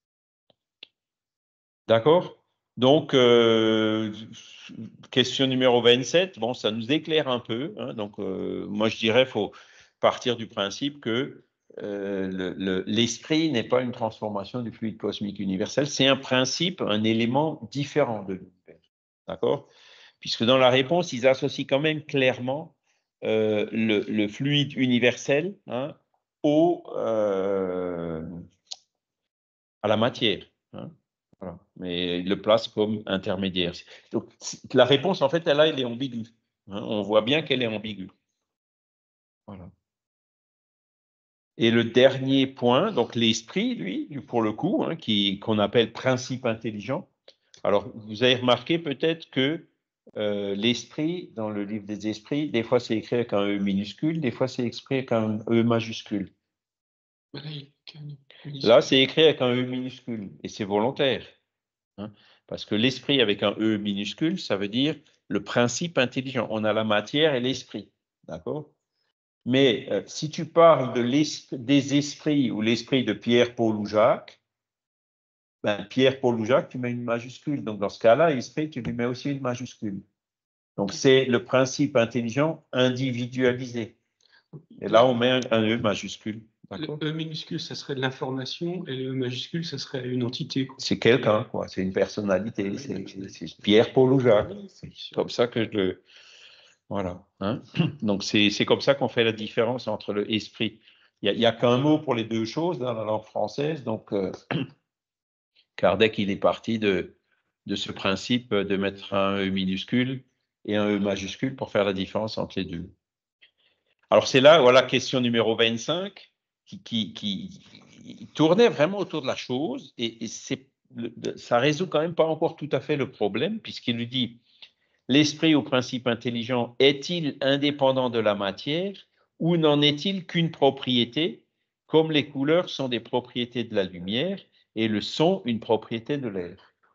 D'accord? Donc, question numéro 27, bon, ça nous éclaire un peu. Hein, donc, moi, je dirais qu'il faut partir du principe que l'esprit n'est pas une transformation du fluide cosmique universel, c'est un principe, un élément différent de l'univers. D'accord? Puisque dans la réponse, ils associent quand même clairement le fluide universel, hein, à la matière. Hein. Voilà. Mais ils le placent comme intermédiaire. Donc, la réponse, en fait, elle est ambiguë. Hein. On voit bien qu'elle est ambiguë. Voilà. Et le dernier point, donc l'esprit, lui, pour le coup, hein, qu'on appelle principe intelligent. Alors, vous avez remarqué peut-être que l'esprit, dans le livre des esprits, des fois c'est écrit avec un E minuscule, des fois c'est écrit avec un E majuscule. Là, c'est écrit avec un E minuscule et c'est volontaire. Hein, parce que l'esprit avec un E minuscule, ça veut dire le principe intelligent. On a la matière et l'esprit. D'accord? Mais si tu parles des esprits ou l'esprit de Pierre, Paul ou Jacques, ben, Pierre, Paul ou Jacques, tu mets une majuscule. Donc, dans ce cas-là, esprit, tu lui mets aussi une majuscule. Donc, c'est le principe intelligent individualisé. Et là, on met un E majuscule. Le E minuscule, ça serait de l'information, et le E majuscule, ça serait une entité. C'est quelqu'un, quoi. C'est une personnalité. C'est Pierre, Paul ou Jacques. C'est comme ça que je le... Voilà. Hein. Donc, c'est comme ça qu'on fait la différence entre le esprit. Il n'y a qu'un mot pour les deux choses dans la langue française. Donc, Kardec, il est parti de ce principe de mettre un E minuscule et un E majuscule pour faire la différence entre les deux. Alors, c'est là, voilà, question numéro 25, qui tournait vraiment autour de la chose, et ça résout quand même pas encore tout à fait le problème, puisqu'il lui dit, l'esprit au principe intelligent est-il indépendant de la matière, ou n'en est-il qu'une propriété, comme les couleurs sont des propriétés de la lumière, et le son une propriété de l'air?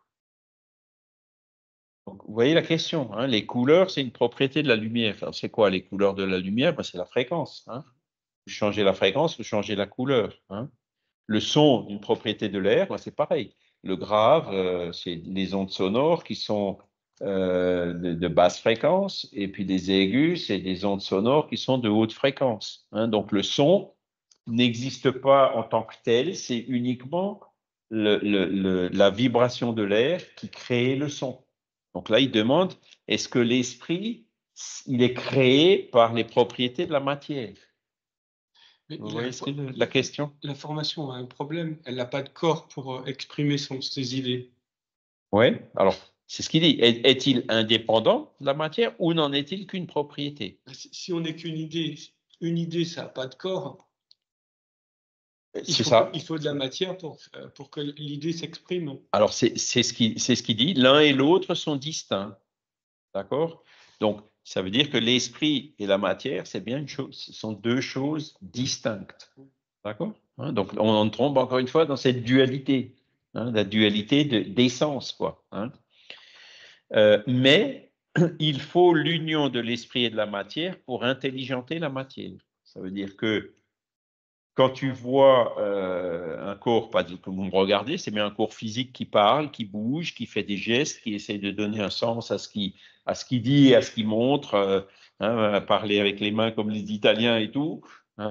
Donc, vous voyez la question, hein, les couleurs, c'est une propriété de la lumière. Alors, c'est quoi les couleurs de la lumière? Ben, c'est la fréquence. Hein. Vous changez la fréquence, vous changez la couleur. Hein. Le son, une propriété de l'air, ben, c'est pareil. Le grave, c'est les ondes sonores qui sont de basse fréquence, et puis des aigus, c'est des ondes sonores qui sont de haute fréquence. Hein. Donc, le son n'existe pas en tant que tel, c'est uniquement la vibration de l'air qui crée le son. Donc là, il demande, est-ce que l'esprit, il est créé par les propriétés de la matière? Vous voyez la question? L'information a un problème, elle n'a pas de corps pour exprimer ses idées. Oui, alors c'est ce qu'il dit. Est-il indépendant de la matière ou n'en est-il qu'une propriété? Si on n'est qu'une idée, ça n'a pas de corps. C'est ça. Il faut de la matière pour que l'idée s'exprime. Alors c'est ce qu'il dit. L'un et l'autre sont distincts. D'accord? Donc, ça veut dire que l'esprit et la matière, c'est bien une chose, ce sont deux choses distinctes. D'accord? Hein, donc, on en tombe encore une fois dans cette dualité, hein, la dualité d'essence, quoi. Hein. Mais il faut l'union de l'esprit et de la matière pour intelligenter la matière. Ça veut dire que quand tu vois un corps, pas que vous me regardez, c'est bien un corps physique qui parle, qui bouge, qui fait des gestes, qui essaie de donner un sens à ce qu'il dit, à ce qu'il montre, parler avec les mains comme les Italiens et tout. Hein,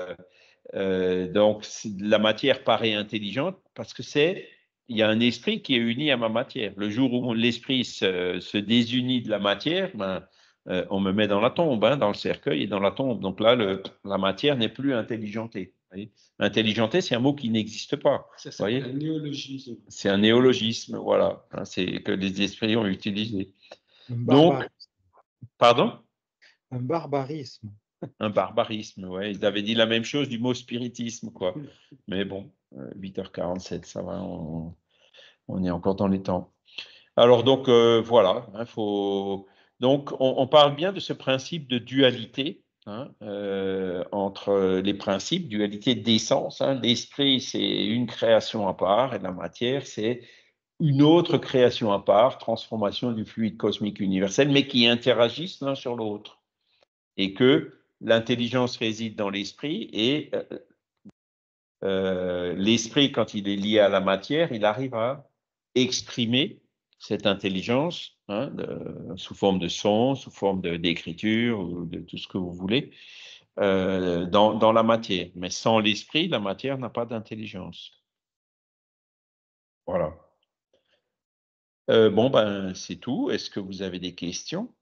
donc la matière paraît intelligente parce que il y a un esprit qui est uni à ma matière. Le jour où l'esprit se désunit de la matière, on me met dans la tombe, dans le cercueil et dans la tombe. Donc là, la matière n'est plus intelligentée. Intelligentée, c'est un mot qui n'existe pas. Ça s'appelle un néologisme. C'est un néologisme, voilà. C'est que les esprits ont utilisé. Donc, pardon? Un barbarisme. Un barbarisme, ouais. Ils avaient dit la même chose du mot spiritisme, quoi. Mais bon, 8h47, ça va, on est encore dans les temps. Alors donc, voilà, donc on parle bien de ce principe de dualité entre les principes, dualité d'essence. L'esprit, c'est une création à part et la matière, c'est une autre création à part, transformation du fluide cosmique universel, mais qui interagissent l'un sur l'autre. Et que l'intelligence réside dans l'esprit et l'esprit, quand il est lié à la matière, il arrive à exprimer cette intelligence sous forme de son, sous forme d'écriture, ou de tout ce que vous voulez, dans la matière. Mais sans l'esprit, la matière n'a pas d'intelligence. Voilà. Bon, ben, c'est tout. Est-ce que vous avez des questions?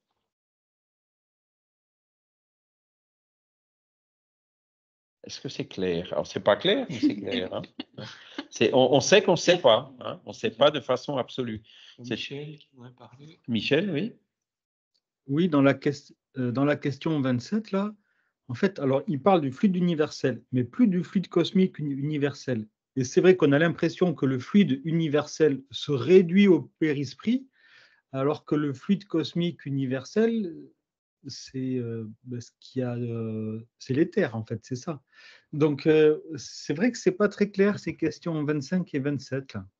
Est-ce que c'est clair? Alors, c'est pas clair, mais c'est clair. Hein? On sait qu'on ne sait pas. Hein? On ne sait pas de façon absolue. Michel qui voudrait parler. Michel, oui. Oui, dans la question 27, là, en fait, alors, il parle du fluide universel, mais plus du fluide cosmique universel. Et c'est vrai qu'on a l'impression que le fluide universel se réduit au périsprit, alors que le fluide cosmique universel, c'est ce qu'il y a, c'est l'éther, en fait, c'est ça. Donc, c'est vrai que c'est pas très clair, ces questions 25 et 27, là.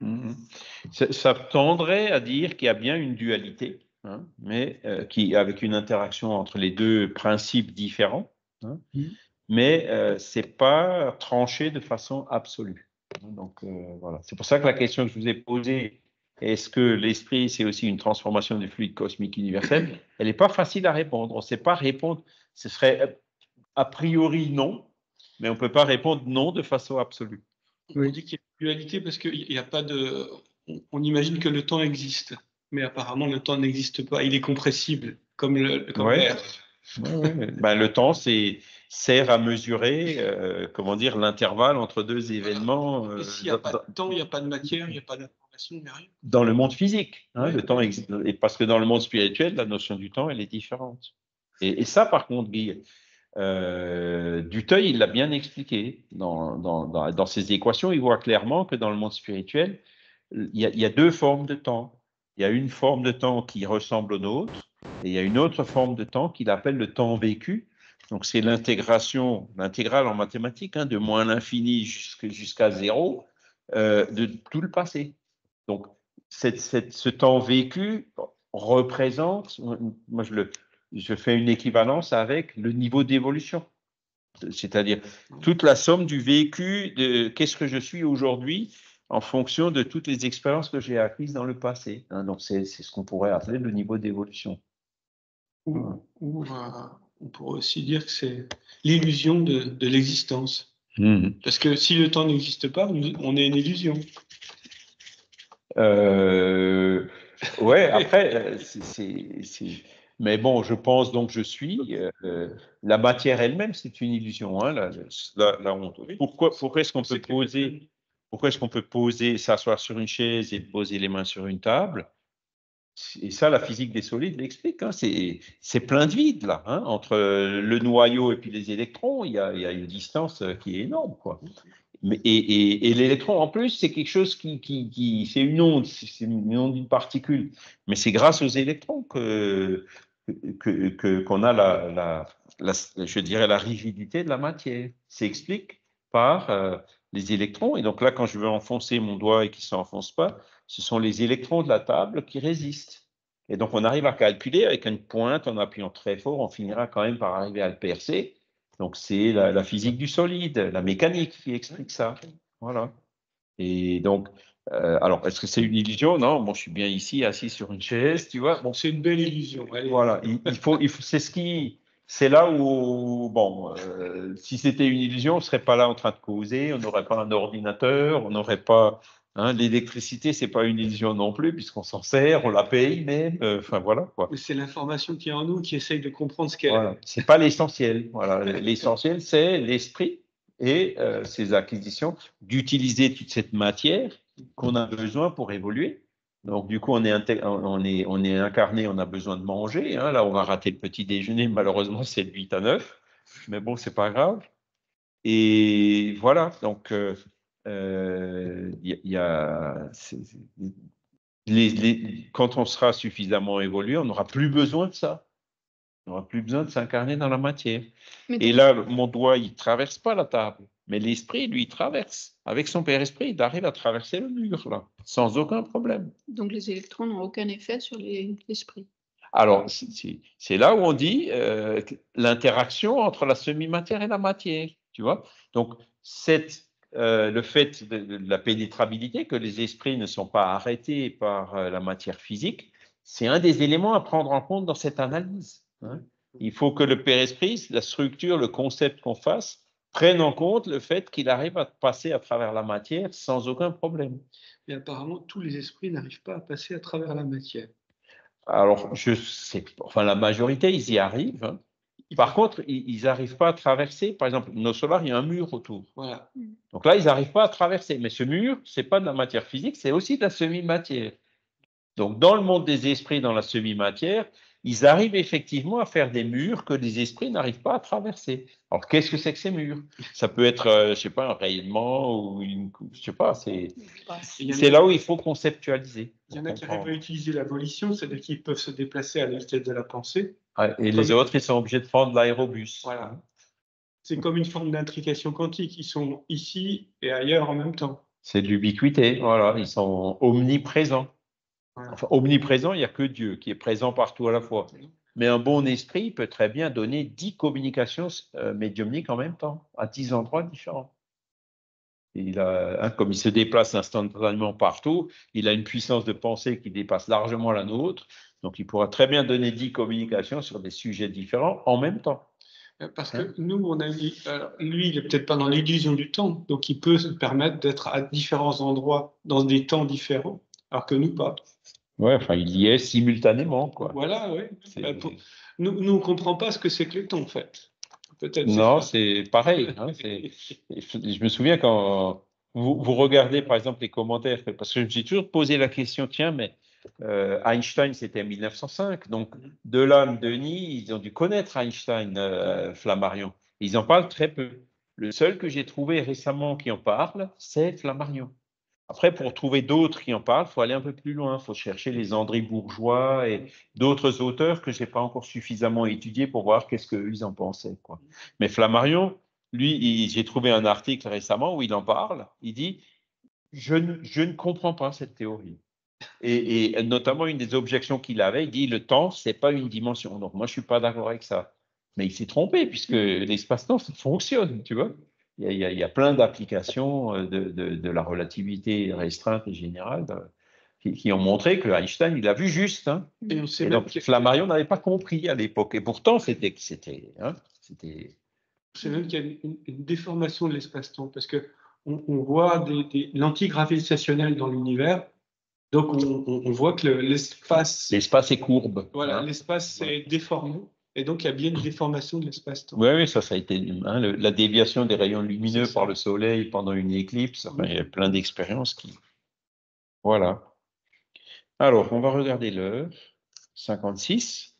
Ça tendrait à dire qu'il y a bien une dualité, mais avec une interaction entre les deux principes différents, mais c'est pas tranché de façon absolue. Donc voilà, c'est pour ça que la question que je vous ai posée, est-ce que l'esprit c'est aussi une transformation du fluide cosmique universel, elle n'est pas facile à répondre. On ne sait pas répondre. Ce serait a priori non, mais on ne peut pas répondre non de façon absolue. On dit qu'il y a une dualité parce qu'il n'y a pas de. On imagine que le temps existe, mais apparemment le temps n'existe pas. Il est compressible, comme l'air. Ben, le temps sert à mesurer, comment dire, l'intervalle entre deux événements. Et s'il n'y a pas de temps, il n'y a pas de matière, il n'y a pas d'information, il n'y a rien. Dans le monde physique, le temps existe. Et parce que dans le monde spirituel, la notion du temps, elle est différente. Et ça, par contre, Guy, Duteuil, il l'a bien expliqué dans ses équations. Il voit clairement que dans le monde spirituel, il y a deux formes de temps. Il y a une forme de temps qui ressemble au nôtre, et il y a une autre forme de temps qu'il appelle le temps vécu. Donc, c'est l'intégrale en mathématiques, de moins l'infini jusqu'à zéro, de tout le passé. Donc, ce temps vécu représente, moi je fais une équivalence avec le niveau d'évolution. C'est-à-dire toute la somme du vécu de qu'est-ce que je suis aujourd'hui en fonction de toutes les expériences que j'ai acquises dans le passé. Donc, c'est ce qu'on pourrait appeler le niveau d'évolution. Ou on pourrait aussi dire que c'est l'illusion de l'existence. Parce que si le temps n'existe pas, on est une illusion. Ouais, après, mais bon, je pense donc je suis. La matière elle-même, c'est une illusion. Là, pourquoi est-ce qu'on peut poser, s'asseoir sur une chaise et poser les mains sur une table? Et ça, la physique des solides l'explique. C'est plein de vide là, entre le noyau et puis les électrons. Il y a une distance qui est énorme, quoi. Et l'électron, en plus, c'est quelque chose c'est une onde, c'est une onde d'une particule. Mais c'est grâce aux électrons qu'on a je dirais, la rigidité de la matière. C'est expliqué par les électrons. Et donc là, quand je veux enfoncer mon doigt et qu'il ne s'enfonce pas, ce sont les électrons de la table qui résistent. Et donc, on arrive à calculer avec une pointe, en appuyant très fort, on finira quand même par arriver à le percer. Donc, c'est la physique du solide, la mécanique qui explique ça. Voilà. Et donc, alors, est-ce que c'est une illusion? Non, moi, je suis bien ici, assis sur une chaise, tu vois. Bon, C'est une belle illusion. Allez. voilà, c'est là où, bon, si c'était une illusion, on ne serait pas là en train de causer, on n'aurait pas un ordinateur, on n'aurait pas, hein, l'électricité, c'est pas une illusion non plus, puisqu'on s'en sert, on la paye même, enfin voilà, quoi. Mais c'est l'information qui est en nous qui essaye de comprendre ce qu'elle Voilà. est. C'est pas l'essentiel. Voilà. L'essentiel, c'est l'esprit et ses acquisitions, d'utiliser toute cette matière qu'on a besoin pour évoluer. Donc, du coup, on est incarné, on a besoin de manger. Hein. Là, on va rater le petit déjeuner. Malheureusement, c'est de 8 à 9. Mais bon, c'est pas grave. Et voilà. Donc, quand on sera suffisamment évolué, on n'aura plus besoin de ça. On n'aura plus besoin de s'incarner dans la matière. Et là, mon doigt, il ne traverse pas la table. Mais l'esprit, lui, il traverse. Avec son père esprit, il arrive à traverser le mur, là, sans aucun problème. Donc les électrons n'ont aucun effet sur l'esprit. Alors, c'est là où on dit l'interaction entre la semi-matière et la matière, tu vois. Donc, le fait de la pénétrabilité, que les esprits ne sont pas arrêtés par la matière physique, c'est un des éléments à prendre en compte dans cette analyse. Hein. Il faut que le père esprit, la structure, le concept qu'on fasse, prenne en compte le fait qu'il arrive à passer à travers la matière sans aucun problème. Et apparemment, tous les esprits n'arrivent pas à passer à travers la matière. Alors, je sais, enfin, la majorité, ils y arrivent. Hein. Par contre, ils n'arrivent pas à traverser. Par exemple, nos solars, il y a un mur autour. Voilà. Donc là, ils n'arrivent pas à traverser. Mais ce mur, ce n'est pas de la matière physique, c'est aussi de la semi-matière. Donc, dans le monde des esprits, dans la semi-matière, ils arrivent effectivement à faire des murs que les esprits n'arrivent pas à traverser. Alors, qu'est-ce que c'est que ces murs? Ça peut être, je ne sais pas, un rayonnement ou je ne sais pas. C'est là où il faut conceptualiser. Il y en a qui arrivent à utiliser la volition, c'est-à-dire qu'ils peuvent se déplacer à la vitesse de la pensée. Ouais, et les autres, ils sont obligés de prendre l'aérobus. Voilà. C'est comme une forme d'intrication quantique. Ils sont ici et ailleurs en même temps. C'est de l'ubiquité, voilà. Ils sont omniprésents. Voilà. Enfin, omniprésent, il n'y a que Dieu qui est présent partout à la fois. Mais un bon esprit peut très bien donner 10 communications médiumniques en même temps, à 10 endroits différents. Comme il se déplace instantanément partout, il a une puissance de pensée qui dépasse largement la nôtre. Donc, il pourra très bien donner 10 communications sur des sujets différents en même temps. Parce que nous, on a dit, lui, il n'est peut-être pas dans l'illusion du temps, donc il peut se permettre d'être à différents endroits dans des temps différents, alors que nous, pas. Oui, enfin, il y est simultanément, quoi. Voilà, oui. Nous, on ne comprend pas ce que c'est que le temps, en fait. Peut-être. Non, c'est pareil. Hein, je me souviens quand vous regardez, par exemple, les commentaires, parce que je me suis toujours posé la question, tiens, mais Einstein, c'était en 1905, donc Delanne, Denis, ils ont dû connaître Einstein, Flammarion. Ils en parlent très peu. Le seul que j'ai trouvé récemment qui en parle, c'est Flammarion. Après, pour trouver d'autres qui en parlent, il faut aller un peu plus loin. Il faut chercher les André Bourgeois et d'autres auteurs que je n'ai pas encore suffisamment étudiés pour voir qu'est-ce qu'ils en pensaient, quoi. Mais Flammarion, lui, j'ai trouvé un article récemment où il en parle. Il dit je ne comprends pas cette théorie. Et notamment, une des objections qu'il avait, il dit le temps, ce n'est pas une dimension. Donc, moi, je ne suis pas d'accord avec ça. Mais il s'est trompé, puisque l'espace-temps, ça fonctionne, tu vois. Il y a plein d'applications de la relativité restreinte et générale qui ont montré que Einstein, il a vu juste. Hein. Et on sait et donc, Flammarion n'avait pas compris à l'époque. Et pourtant, c'était. C'est même qu'il y a une déformation de l'espace-temps, parce qu'on voit l'antigravitationnel dans l'univers. Donc, on voit que l'espace. L'espace est courbe. Voilà, hein. L'espace est déformé. Et donc, il y a bien une déformation de l'espace-temps. Oui, ça a été la déviation des rayons lumineux par le soleil pendant une éclipse. Enfin, il y a plein d'expériences qui. Voilà. Alors, on va regarder l'heure. 56.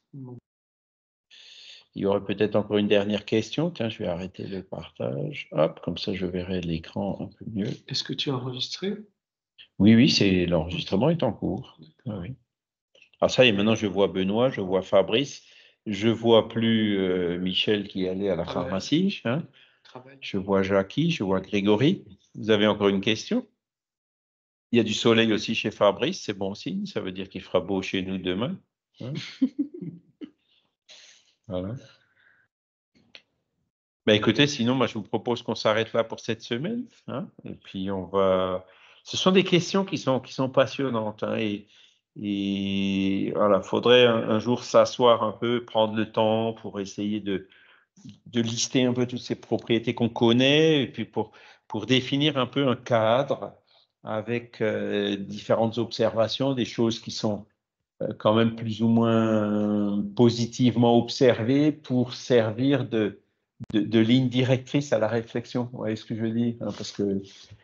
Il y aurait peut-être encore une dernière question. Tiens, je vais arrêter le partage. Hop, comme ça, je verrai l'écran un peu mieux. Est-ce que tu as enregistré? Oui, l'enregistrement est en cours. Ah, oui. Ah, ça y est, maintenant, je vois Benoît, je vois Fabrice. Je vois plus Michel qui est allé à la pharmacie. Hein. Je vois Jackie, je vois Grégory. Vous avez encore une question? Il y a du soleil aussi chez Fabrice, c'est bon signe. Ça veut dire qu'il fera beau chez nous demain. Hein. Voilà. Ben, écoutez, sinon, moi, je vous propose qu'on s'arrête là pour cette semaine. Hein, et puis, on va. Ce sont des questions qui sont passionnantes. Hein, et voilà, faudrait un jour s'asseoir un peu, prendre le temps pour essayer de lister un peu toutes ces propriétés qu'on connaît, et puis pour définir un peu un cadre avec différentes observations, des choses qui sont quand même plus ou moins positivement observées pour servir de ligne directrice à la réflexion. Vous voyez ce que je veux dire? Hein, parce que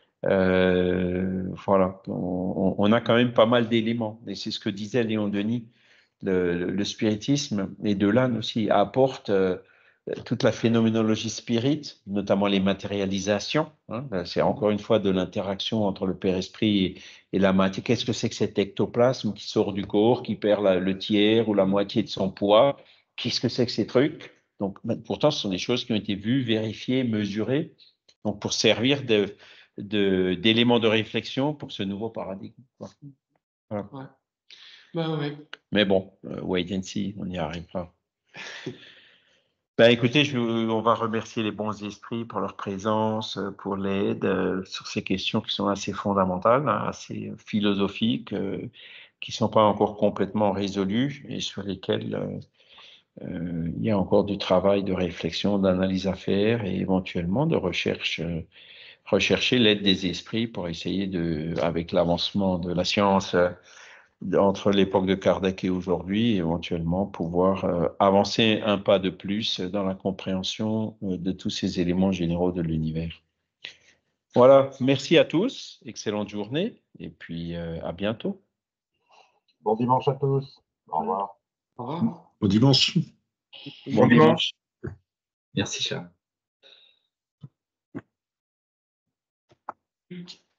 voilà, on a quand même pas mal d'éléments. Et c'est ce que disait Léon Denis, le spiritisme, et Delane aussi apporte toute la phénoménologie spirit, notamment les matérialisations. Hein. C'est encore une fois de l'interaction entre le Père-Esprit et la matière. Qu'est-ce que c'est que cet ectoplasme qui sort du corps, qui perd le tiers ou la moitié de son poids? Qu'est-ce que c'est que ces trucs? Donc, pourtant, ce sont des choses qui ont été vues, vérifiées, mesurées, donc pour servir d'éléments de réflexion pour ce nouveau paradigme. Voilà. Ouais. Ben, ouais. Mais bon, wait and see, on y arrivera. Ben, écoutez, on va remercier les bons esprits pour leur présence, pour l'aide sur ces questions qui sont assez fondamentales, hein, assez philosophiques, qui ne sont pas encore complètement résolues et sur lesquelles il y a encore du travail de réflexion, d'analyse à faire et éventuellement de recherche, rechercher l'aide des esprits pour essayer avec l'avancement de la science, entre l'époque de Kardec et aujourd'hui, éventuellement pouvoir avancer un pas de plus dans la compréhension de tous ces éléments généraux de l'univers. Voilà, merci à tous, excellente journée, et puis à bientôt. Bon dimanche à tous. Au revoir. Au revoir. Au dimanche. Bon dimanche. Merci, Charles.